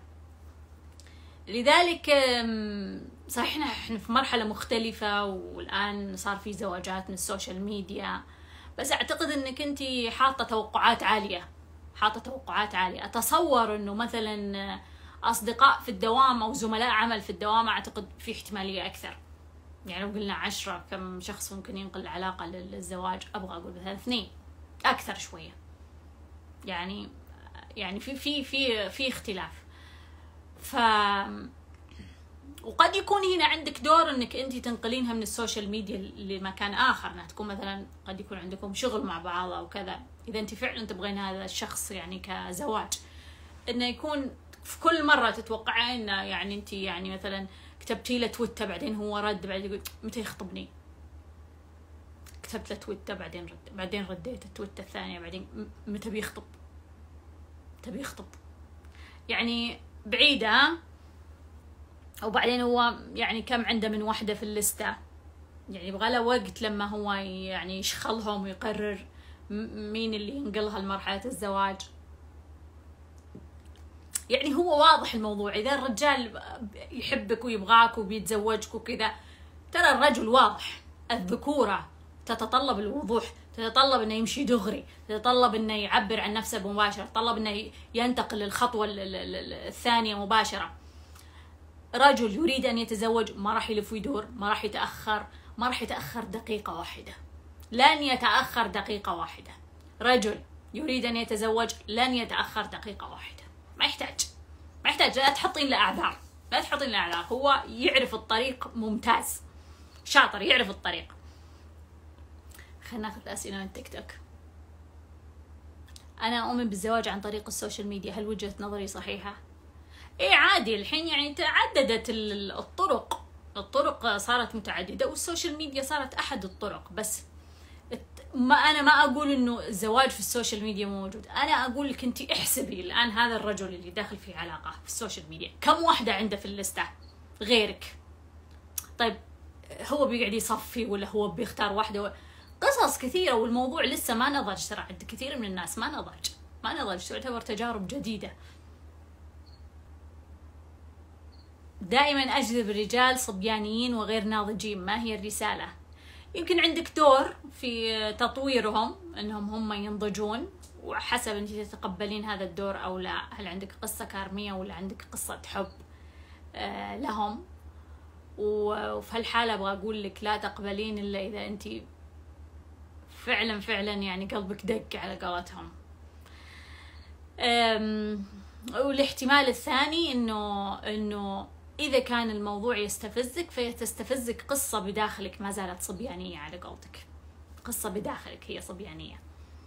لذلك صحيح احنا في مرحلة مختلفة، والآن صار في زواجات من السوشيال ميديا، بس أعتقد أنك أنتي حاطة توقعات عالية، حاطة توقعات عالية. أتصور أنه مثلا أصدقاء في الدوام أو زملاء عمل في الدوام أعتقد في احتمالية أكثر. يعني لو قلنا عشرة كم شخص ممكن ينقل العلاقة للزواج؟ أبغى أقول مثلا اثنين، أكثر شوية. يعني يعني في في في في اختلاف. ف وقد يكون هنا عندك دور انك انت تنقلينها من السوشيال ميديا لمكان اخر، انها تكون مثلا قد يكون عندكم شغل مع بعض او كذا، اذا انت فعلا تبغين هذا الشخص يعني كزواج، انه يكون في كل مره تتوقعين انه يعني انت يعني مثلا كتبتي له تويتر بعدين هو رد، بعدين يقول متى يخطبني، كتبت له تويتر بعدين رد، بعدين رديت التويتر الثانيه، بعدين متى بيخطب، متى بيخطب، يعني بعيده. وبعدين هو يعني كم عنده من واحدة في الليستة، يعني يبغى له وقت لما هو يعني يشخلهم ويقرر مين اللي ينقلها لمرحلة الزواج. يعني هو واضح الموضوع، إذا الرجال يحبك ويبغاك وبيتزوجك وكذا، ترى الرجل واضح. الذكورة تتطلب الوضوح، تتطلب انه يمشي دغري، تتطلب انه يعبر عن نفسه مباشرة، تتطلب انه ينتقل للخطوة الثانية مباشرة. رجل يريد أن يتزوج ما راح يلف ويدور، ما راح يتأخر، ما راح يتأخر دقيقة واحدة، لن يتأخر دقيقة واحدة. رجل يريد أن يتزوج لن يتأخر دقيقة واحدة، ما يحتاج ما يحتاج لا تحطين له أعذار، لا تحطين له أعذار. هو يعرف الطريق ممتاز، شاطر، يعرف الطريق. خلينا ناخذ أسئلة من تيك توك. أنا أؤمن بالزواج عن طريق السوشيال ميديا، هل وجهة نظري صحيحة؟ ايه عادي، الحين يعني تعددت الطرق، الطرق صارت متعددة، والسوشيال ميديا صارت أحد الطرق. بس ما أنا ما أقول إنه الزواج في السوشيال ميديا موجود، أنا أقول لك أنت احسبي الآن هذا الرجل اللي داخل في علاقة في السوشيال ميديا كم واحدة عنده في الليستة غيرك؟ طيب هو بيقعد يصفي ولا هو بيختار واحدة؟ قصص كثيرة، والموضوع لسه ما نضج، ترى عند كثير من الناس ما نضج، ما نضج، تعتبر تجارب جديدة. دائما أجذب الرجال صبيانيين وغير ناضجين، ما هي الرسالة؟ يمكن عندك دور في تطويرهم انهم هم ينضجون، وحسب انت تتقبلين هذا الدور او لا. هل عندك قصة كارمية ولا عندك قصة حب آه لهم؟ وفي هالحالة ابغى اقول لك لا تقبلين الا اذا انت فعلا فعلا يعني قلبك دق على قولتهم. والاحتمال الثاني انه انه إذا كان الموضوع يستفزك فيتستفزك قصة بداخلك ما زالت صبيانية على قولتك، قصة بداخلك هي صبيانية.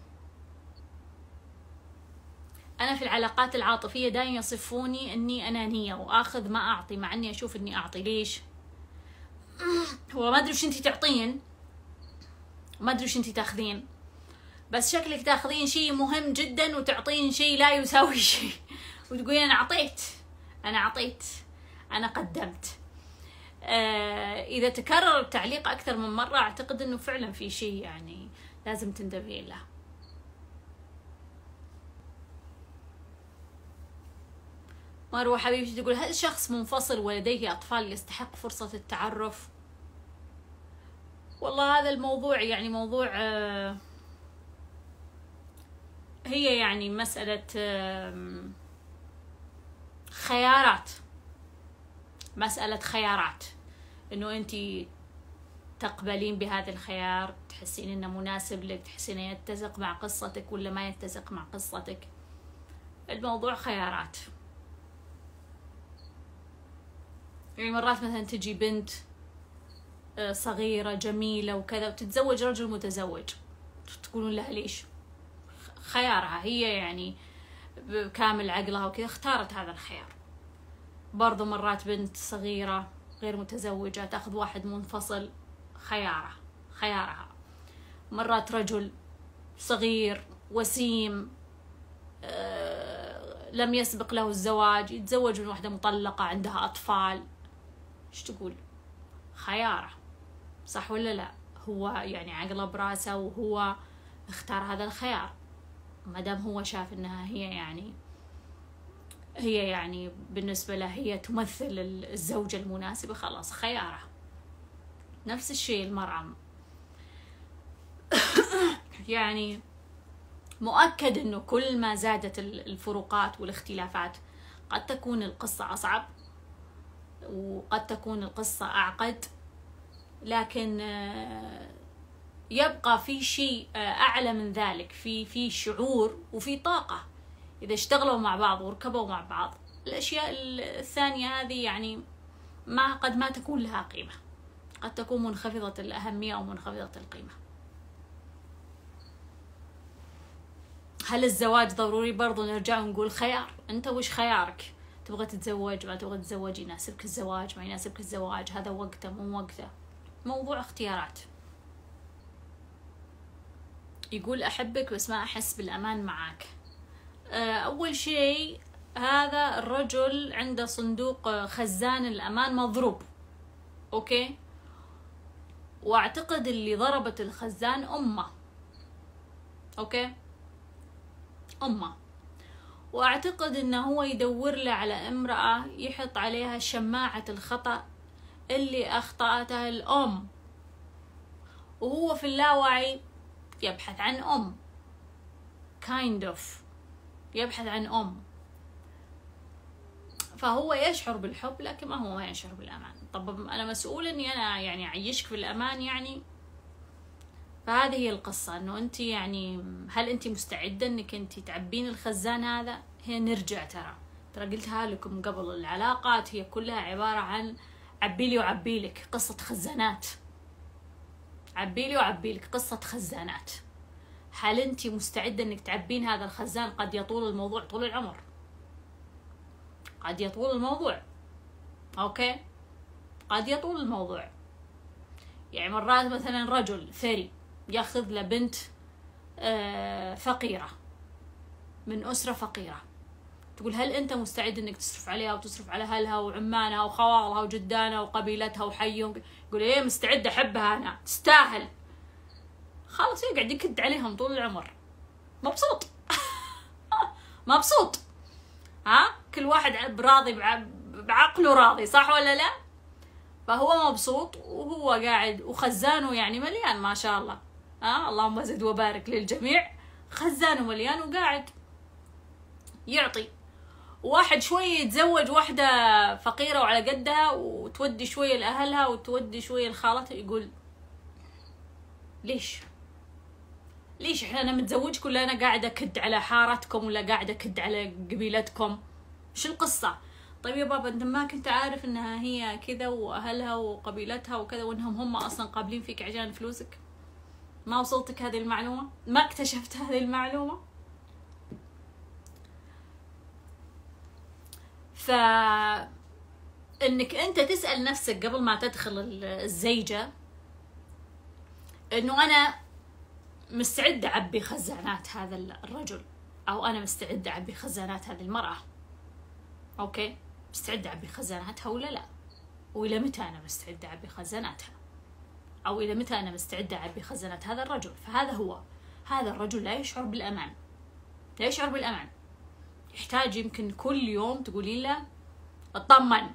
أنا في العلاقات العاطفية دائما يصفوني أني أنانية وآخذ ما أعطي، مع أني أشوف أني أعطي. ليش؟ هو ما أدري وش أنتي تعطين، ما أدري وش أنتي تاخذين، بس شكلك تاخذين شيء مهم جدا وتعطين شيء لا يساوي شيء، وتقولين أنا أعطيت، أنا أعطيت، أنا قدمت. آه إذا تكرر التعليق أكثر من مرة أعتقد أنه فعلا في شيء يعني لازم تنتبهين له. مروة حبيبتي تقول هل شخص منفصل ولديه أطفال يستحق فرصة التعرف؟ والله هذا الموضوع يعني موضوع آه هي يعني مسألة آه خيارات، مسألة خيارات، إنه أنتي تقبلين بهذا الخيار، تحسين إنه مناسب لك، تحسين إنه يتسق مع قصتك ولا ما يتسق مع قصتك. الموضوع خيارات. يعني مرات مثلا تجي بنت صغيرة جميلة وكذا وتتزوج رجل متزوج، تقولون لها ليش؟ خيارها هي، يعني بكامل عقلها وكذا اختارت هذا الخيار. برضو مرات بنت صغيرة غير متزوجة تأخذ واحد منفصل، خيارها خيارها. مرات رجل صغير وسيم آه لم يسبق له الزواج يتزوج من واحدة مطلقة عندها أطفال، ايش تقول؟ خياره صح ولا لا؟ هو يعني عقله براسه وهو اختار هذا الخيار، ما دام هو شاف انها هي يعني هي يعني بالنسبة له هي تمثل الزوجة المناسبة، خلاص خياره. نفس الشيء المرأة. يعني مؤكد انه كل ما زادت الفروقات والاختلافات قد تكون القصة أصعب وقد تكون القصة أعقد، لكن يبقى في شيء أعلى من ذلك، في في شعور وفي طاقة. إذا اشتغلوا مع بعض وركبوا مع بعض، الأشياء الثانية هذه يعني ما قد ما تكون لها قيمة، قد تكون منخفضة الأهمية أو منخفضة القيمة. هل الزواج ضروري؟ برضو نرجع ونقول خيار. أنت وش خيارك؟ تبغى تتزوج ما تبغى تتزوج، يناسبك الزواج ما يناسبك الزواج، هذا وقته مو وقته، موضوع اختيارات. يقول أحبك بس ما أحس بالأمان معاك. أول شيء هذا الرجل عنده صندوق خزان الأمان مضروب، أوكي؟ وأعتقد اللي ضربت الخزان أمه، أوكي؟ أمه. وأعتقد إنه هو يدور له على امرأة يحط عليها شماعة الخطأ اللي أخطأتها الأم، وهو في اللاوعي يبحث عن أم، kind of يبحث عن أم. فهو يشعر بالحب لكن ما هو ما يشعر بالأمان. طب أنا مسؤول إني أنا يعني أعيشك في الأمان يعني؟ فهذه هي القصة، إنه أنت يعني هل أنت مستعدة إنك أنت تعبين الخزان هذا؟ هي نرجع ترى ترى قلتها لكم قبل، العلاقات هي كلها عبارة عن عبيلي وعبيلك، قصة خزانات، عبيلي وعبيلك قصة خزانات. هل أنت مستعدة إنك تعبين هذا الخزان؟ قد يطول الموضوع طول العمر، قد يطول الموضوع، أوكي؟ قد يطول الموضوع. يعني مرات مثلا رجل ثري ياخذ له بنت فقيرة من أسرة فقيرة، تقول هل أنت مستعد إنك تصرف عليها وتصرف على أهلها وعمانها وخواغلها وجدانها وقبيلتها وحيهم؟ يقول إيه مستعد، أحبها أنا، تستاهل. خلاص يقعد يكد عليهم طول العمر، مبسوط. مبسوط، ها؟ كل واحد براضي بعقله راضي، صح ولا لا؟ فهو مبسوط وهو قاعد وخزانه يعني مليان ما شاء الله، ها؟ اللهم زد وبارك للجميع، خزانه مليان وقاعد يعطي. واحد شوية يتزوج واحدة فقيرة وعلى قدها وتودي شوية لأهلها وتودي شوية لخالتها، يقول ليش؟ ليش احنا انا متزوجك ولا انا قاعدة اكد على حارتكم ولا قاعدة اكد على قبيلتكم؟ ايش القصة؟ طيب يا بابا انت ما كنت عارف انها هي كذا واهلها وقبيلتها وكذا، وانهم هم اصلا قابلين فيك عشان فلوسك؟ ما وصلتك هذه المعلومة؟ ما اكتشفت هذه المعلومة؟ ف انك انت تسأل نفسك قبل ما تدخل الزيجة انه انا مستعدة اعبي خزانات هذا الرجل، او انا مستعدة اعبي خزانات هذه المرأة، اوكي؟ مستعدة اعبي خزاناتها ولا لا؟ والى متى انا مستعدة اعبي خزاناتها؟ او الى متى انا مستعدة اعبي خزانات هذا الرجل؟ فهذا هو، هذا الرجل لا يشعر بالامان، لا يشعر بالامان، يحتاج يمكن كل يوم تقولين له اطمن،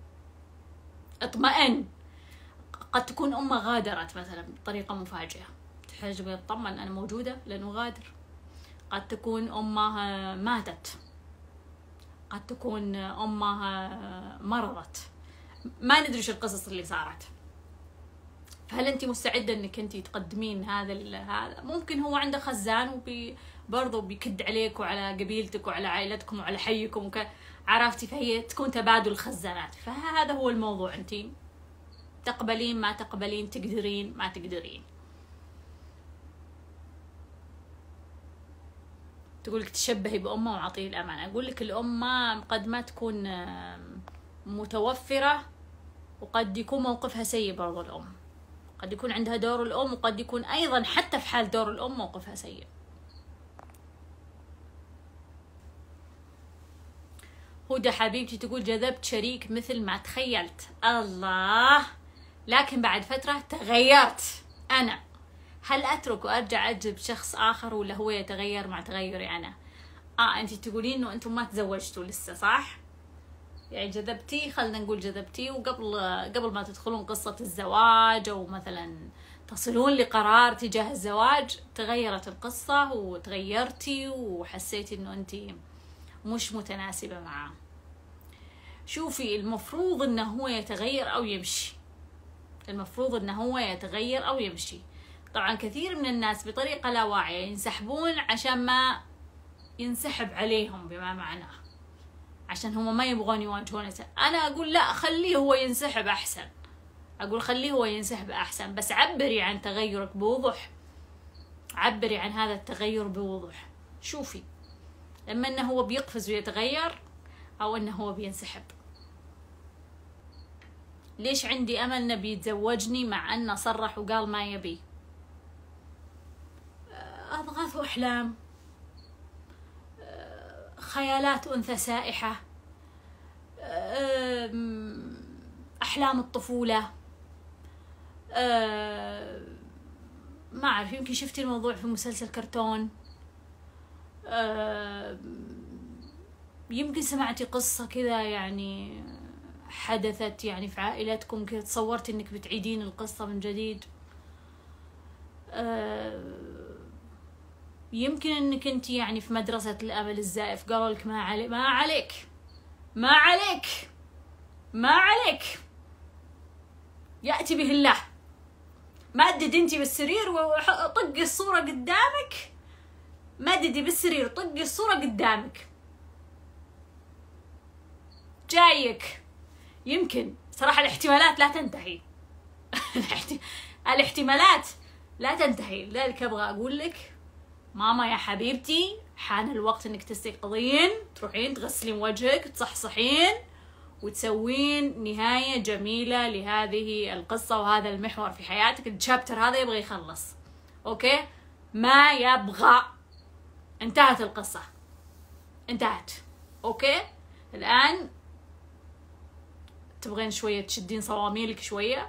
اطمئن. قد تكون امه غادرت مثلا بطريقة مفاجئة، تحتاج تقول اطمن انا موجودة لانه غادر. قد تكون امها ماتت، قد تكون امها مرضت، ما ندري ايش القصص اللي صارت. فهل انت مستعدة انك انت تقدمين هذا هذا؟ ممكن هو عنده خزان وبي برضه بيكد عليك وعلى قبيلتك وعلى عائلتكم وعلى حيكم وك... عرفتي؟ فهي تكون تبادل خزانات. فهذا هو الموضوع، انت تقبلين ما تقبلين، تقدرين ما تقدرين. تقولك تشبهي بأمه وعطيه الأمان. أقول لك الأم قد ما تكون متوفرة وقد يكون موقفها سيء برضو. الأم قد يكون عندها دور الأم وقد يكون أيضا حتى في حال دور الأم موقفها سيء. هدى حبيبتي تقول جذبت شريك مثل ما تخيلت. الله، لكن بعد فترة تغيرت أنا. هل أترك وأرجع أجذب شخص آخر ولا هو يتغير مع تغيري أنا؟ آه أنتي تقولين إنه أنتم ما تزوجتوا لسه صح؟ يعني جذبتي، خلنا نقول جذبتي، وقبل قبل ما تدخلون قصة الزواج أو مثلا تصلون لقرار تجاه الزواج تغيرت القصة وتغيرتي وحسيتي إنه أنتي مش متناسبة معاه. شوفي، المفروض إنه هو يتغير أو يمشي، المفروض إنه هو يتغير أو يمشي. طبعا كثير من الناس بطريقة لا واعية ينسحبون عشان ما ينسحب عليهم، بما معناه عشان هم ما يبغون يواجهون. أنا أقول لا، خليه هو ينسحب أحسن، أقول خليه هو ينسحب أحسن، بس عبري عن تغيرك بوضوح، عبري عن هذا التغير بوضوح. شوفي، لما إنه هو بيقفز ويتغير أو إنه هو بينسحب. ليش عندي أمل إنه بيتزوجني مع أنه صرح وقال ما يبي؟ أضغاث وأحلام، خيالات أنثى سائحة، أحلام الطفولة. ما أعرف، يمكن شفتي الموضوع في مسلسل كرتون، يمكن سمعتي قصة كذا يعني حدثت يعني في عائلتكم كذا، تصورتي إنك بتعيدين القصة من جديد. يمكن انك انت يعني في مدرسة الامل الزائف قالوا لك ما عليك ما عليك ما عليك ما عليك يأتي به الله، مدد انت بالسرير وطقي الصورة قدامك، مددي بالسرير طقي الصورة قدامك جايك. يمكن صراحة الاحتمالات لا تنتهي الاحتمالات لا تنتهي. لذلك ابغى اقول لك ماما يا حبيبتي، حان الوقت انك تستيقظين، تروحين تغسلين وجهك، تصحصحين وتسوين نهاية جميلة لهذه القصة وهذا المحور في حياتك. الشابتر هذا يبغى يخلص، اوكي؟ ما يبغى، انتهت القصة، انتهت، اوكي؟ الآن تبغين شوية تشدين صواميلك، شوية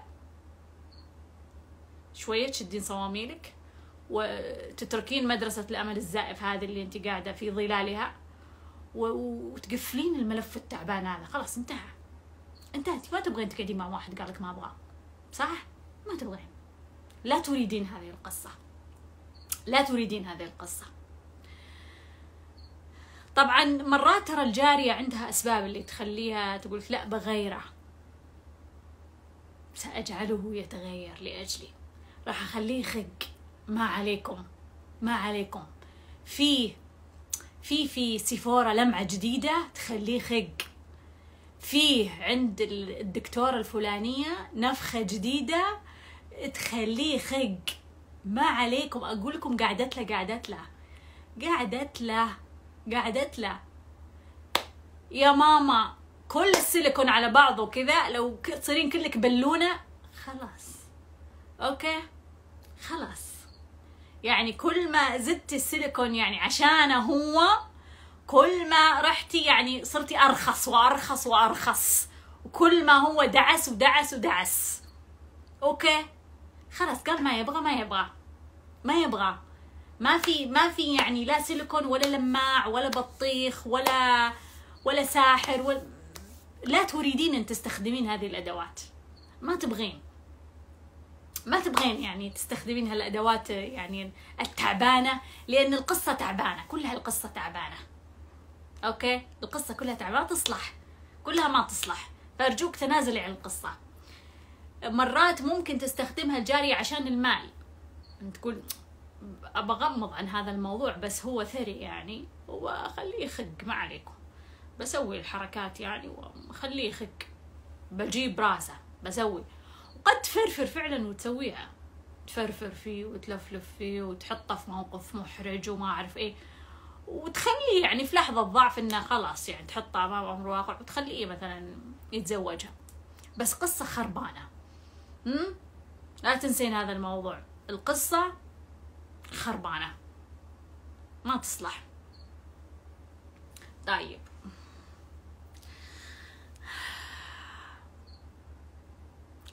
شوية تشدين صواميلك وتتركين مدرسة الأمل الزائف هذه اللي انت قاعدة في ظلالها، وتقفلين الملف التعبان هذا. خلاص انتهى، انتهت. ما تبغين تقعدين مع واحد قالك ما أبغى، صح؟ ما تبغين، لا تريدين هذه القصة، لا تريدين هذه القصة. طبعا مرات ترى الجارية عندها أسباب اللي تخليها تقول لا بغيره، سأجعله يتغير لأجلي، راح أخليه يخق، ما عليكم ما عليكم. في في في سيفورا لمعة جديدة تخليه خق، فيه عند الدكتورة الفلانية نفخة جديدة تخليه خق، ما عليكم. أقول لكم قعدت له قعدت له قعدت له قعدت له يا ماما، كل السيليكون على بعضه كذا، لو تصيرين كلك بالونة خلاص، اوكي خلاص. يعني كل ما زدت السيليكون يعني عشانه هو، كل ما رحتي يعني صرتي أرخص وأرخص وأرخص، وكل ما هو دعس ودعس ودعس، اوكي خلاص. قال ما يبغى ما يبغى ما يبغى ما في ما في يعني لا سيليكون ولا لماع ولا بطيخ ولا ولا ساحر ولا، لا تريدين ان تستخدمين هذه الادوات، ما تبغين ما تبغين يعني تستخدمين هالادوات يعني التعبانه، لان القصه تعبانه، كلها القصه تعبانه، اوكي؟ القصه كلها تعبانه، تصلح كلها ما تصلح، فارجوك تنازلي عن القصه. مرات ممكن تستخدمها الجاريه عشان المال، تقول أبغمض عن هذا الموضوع بس هو ثري يعني، وخليه يخق ما عليكم، بسوي الحركات يعني وخليه يخق، بجيب راسه بسوي. وقد تفرفر فعلا وتسويها، تفرفر فيه وتلفلف فيه وتحطه في موقف محرج وما أعرف إيه، وتخليه يعني في لحظة ضعف إنه خلاص يعني تحطه أمام أمر واقع وتخليه مثلا يتزوجها. بس قصة خربانة، هم؟ لا تنسين هذا الموضوع، القصة خربانة ما تصلح. طيب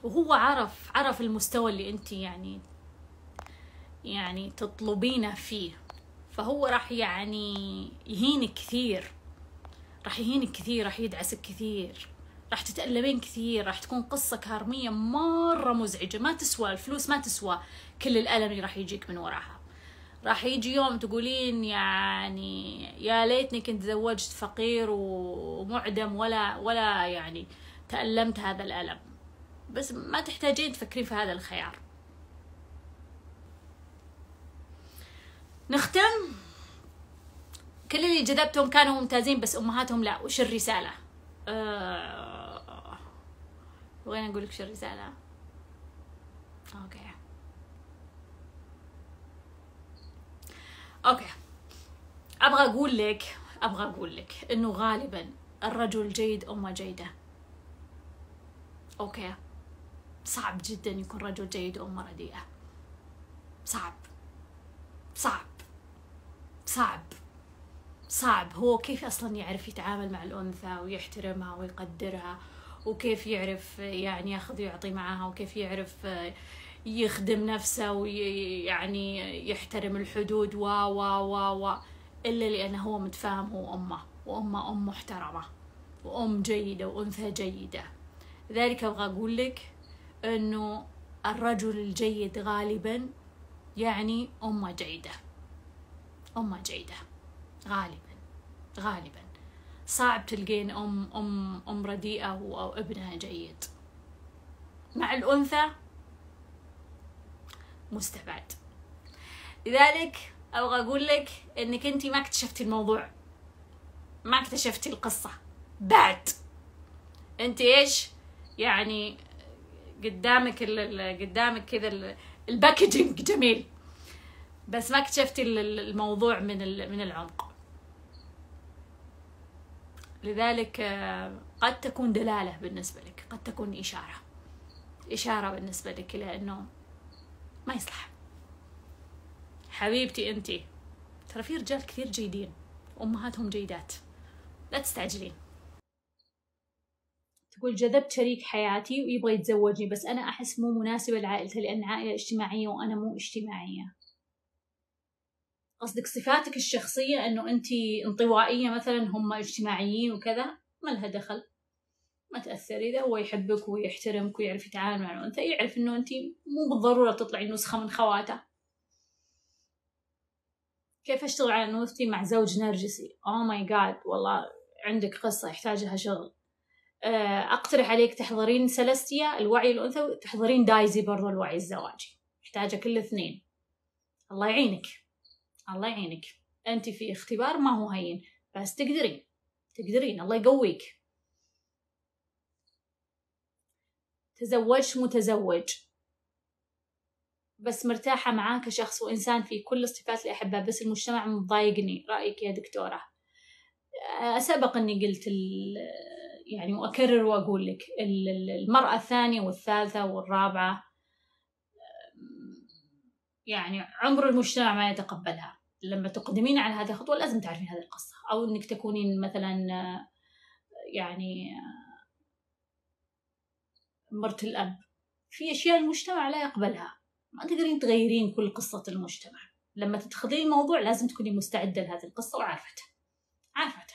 وهو عرف عرف المستوى اللي انت يعني يعني تطلبينه فيه، فهو راح يعني يهينك كثير، راح يهينك كثير، راح يدعسك كثير، راح تتألمين كثير، راح تكون قصة كارمية مرة مزعجة، ما تسوى الفلوس، ما تسوى كل الألم اللي راح يجيك من وراها. راح يجي يوم تقولين يعني يا ليتني كنت تزوجت فقير ومعدم ولا ولا يعني تألمت هذا الألم. بس ما تحتاجين تفكرين في هذا الخيار. نختم. كل اللي جذبتهم كانوا ممتازين بس أمهاتهم لا. وش الرسالة؟ أه... وين أقول لك شو الرسالة؟ أوكي أوكي أبغى أقول لك أبغى أقول لك إنه غالبا الرجل الجيد أمه جيدة. أوكي، صعب جدا يكون رجل جيد وأمه رديئة. صعب صعب صعب صعب. هو كيف أصلا يعرف يتعامل مع الأنثى ويحترمها ويقدرها، وكيف يعرف يعني ياخذ ويعطي معها، وكيف يعرف يخدم نفسه ويعني يحترم الحدود و و و و إلا لأنه هو متفاهم هو أمه، وأمه أم محترمة وأم جيدة وأنثى جيدة. لذلك أبغى أقول لك إنه الرجل الجيد غالبا يعني أمه جيدة. أمه جيدة غالبا غالبا. صعب تلقين أم أم أم رديئة أو ابنها جيد. مع الأنثى مستبعد. لذلك أبغى أقول لك إنك أنتي ما اكتشفتي الموضوع، ما اكتشفتي القصة بعد. أنتي إيش يعني قدامك ال قدامك كذا الباكجينج جميل، بس ما اكتشفتي الموضوع من من العمق. لذلك قد تكون دلالة بالنسبة لك، قد تكون إشارة إشارة بالنسبة لك إلى إنه ما يصلح. حبيبتي أنتي ترى في رجال كثير جيدين وأمهاتهم جيدات، لا تستعجلين. تقول جذبت شريك حياتي ويبغى يتزوجني بس أنا أحس مو مناسبة لعائلته لأن عائلة اجتماعية وأنا مو اجتماعية. قصدك صفاتك الشخصية إنه أنتي انطوائية مثلا، هم اجتماعيين وكذا، ما لها دخل، ما تأثري. إذا هو يحبك ويحترمك ويعرف يتعامل مع الأنثى، يعرف إنه أنتي مو بالضرورة تطلعي نسخة من خواته. كيف أشتغل على أنوثتي مع زوج نرجسي؟ أوه ماي جاد، والله عندك قصة يحتاج لها شغل. أقترح عليك تحضرين سلستيا الوعي الأنثى، وتحضرين دايزي برضو الوعي الزواجي، يحتاجه كل اثنين. الله يعينك الله يعينك. أنت في اختبار ما هو هين، بس تقدرين تقدرين الله يقويك. تزوجت متزوج بس مرتاحة معاه كشخص وإنسان في كل الصفات اللي أحبها، بس المجتمع مضايقني، رأيك يا دكتورة؟ سبق أني قلت يعني وأكرر وأقول لك، المرأة الثانية والثالثة والرابعة يعني عمر المجتمع ما يتقبلها. لما تقدمين على هذه الخطوة لازم تعرفين هذه القصة، أو إنك تكونين مثلا يعني مرت الأب. في أشياء المجتمع لا يقبلها، ما تقدرين تغيرين كل قصة المجتمع. لما تدخلين الموضوع لازم تكوني مستعدة لهذه القصة وعارفتها عارفتها.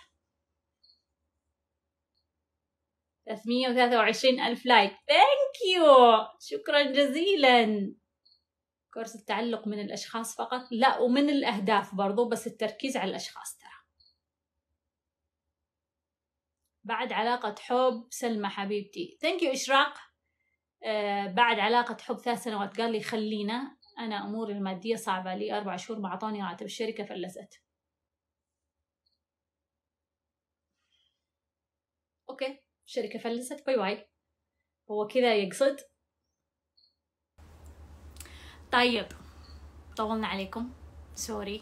ثلاثمية وثلاثة وعشرين ألف لايك، ثانك يو، شكرا جزيلا. كورس التعلق من الأشخاص فقط؟ لا، ومن الأهداف برضو، بس التركيز على الأشخاص. ترى بعد علاقة حب، سلمى حبيبتي ثانك يو. إشراق، آه بعد علاقة حب ثلاث سنوات قال لي خلينا، أنا أموري المادية صعبة، لي أربع شهور ما أعطوني راتب، الشركة فلست. أوكي، الشركة فلست، باي باي. هو كذا يقصد؟ طيب طولنا عليكم، سوري.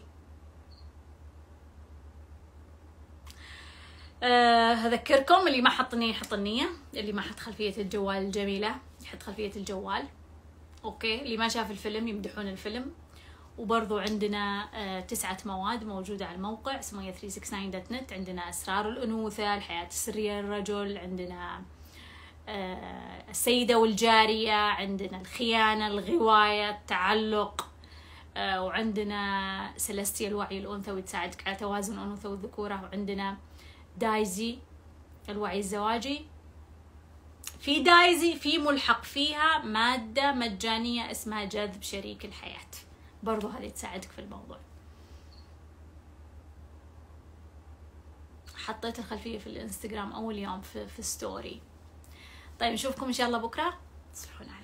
أه هذكركم اللي ما حط نية يحط النية، اللي ما حط خلفية الجوال الجميلة يحط خلفية الجوال. اوكي، اللي ما شاف الفيلم يمدحون الفيلم. وبرضو عندنا أه تسعة مواد موجودة على الموقع سمية ثلاثمية وستة وستين دوت نت. عندنا أسرار الأنوثة، الحياة السرية للرجل، عندنا السيدة والجارية، عندنا الخيانة، الغواية، التعلق، وعندنا سلستيا الوعي الأنثوي تساعدك على توازن الأنوثة والذكورة، وعندنا دايزي الوعي الزواجي. في دايزي في ملحق فيها مادة مجانية اسمها جذب شريك الحياة، برضو هذه تساعدك في الموضوع. حطيت الخلفية في الانستغرام أول يوم في, في ستوري. طيب نشوفكم إن شاء الله بكرة، تصبحون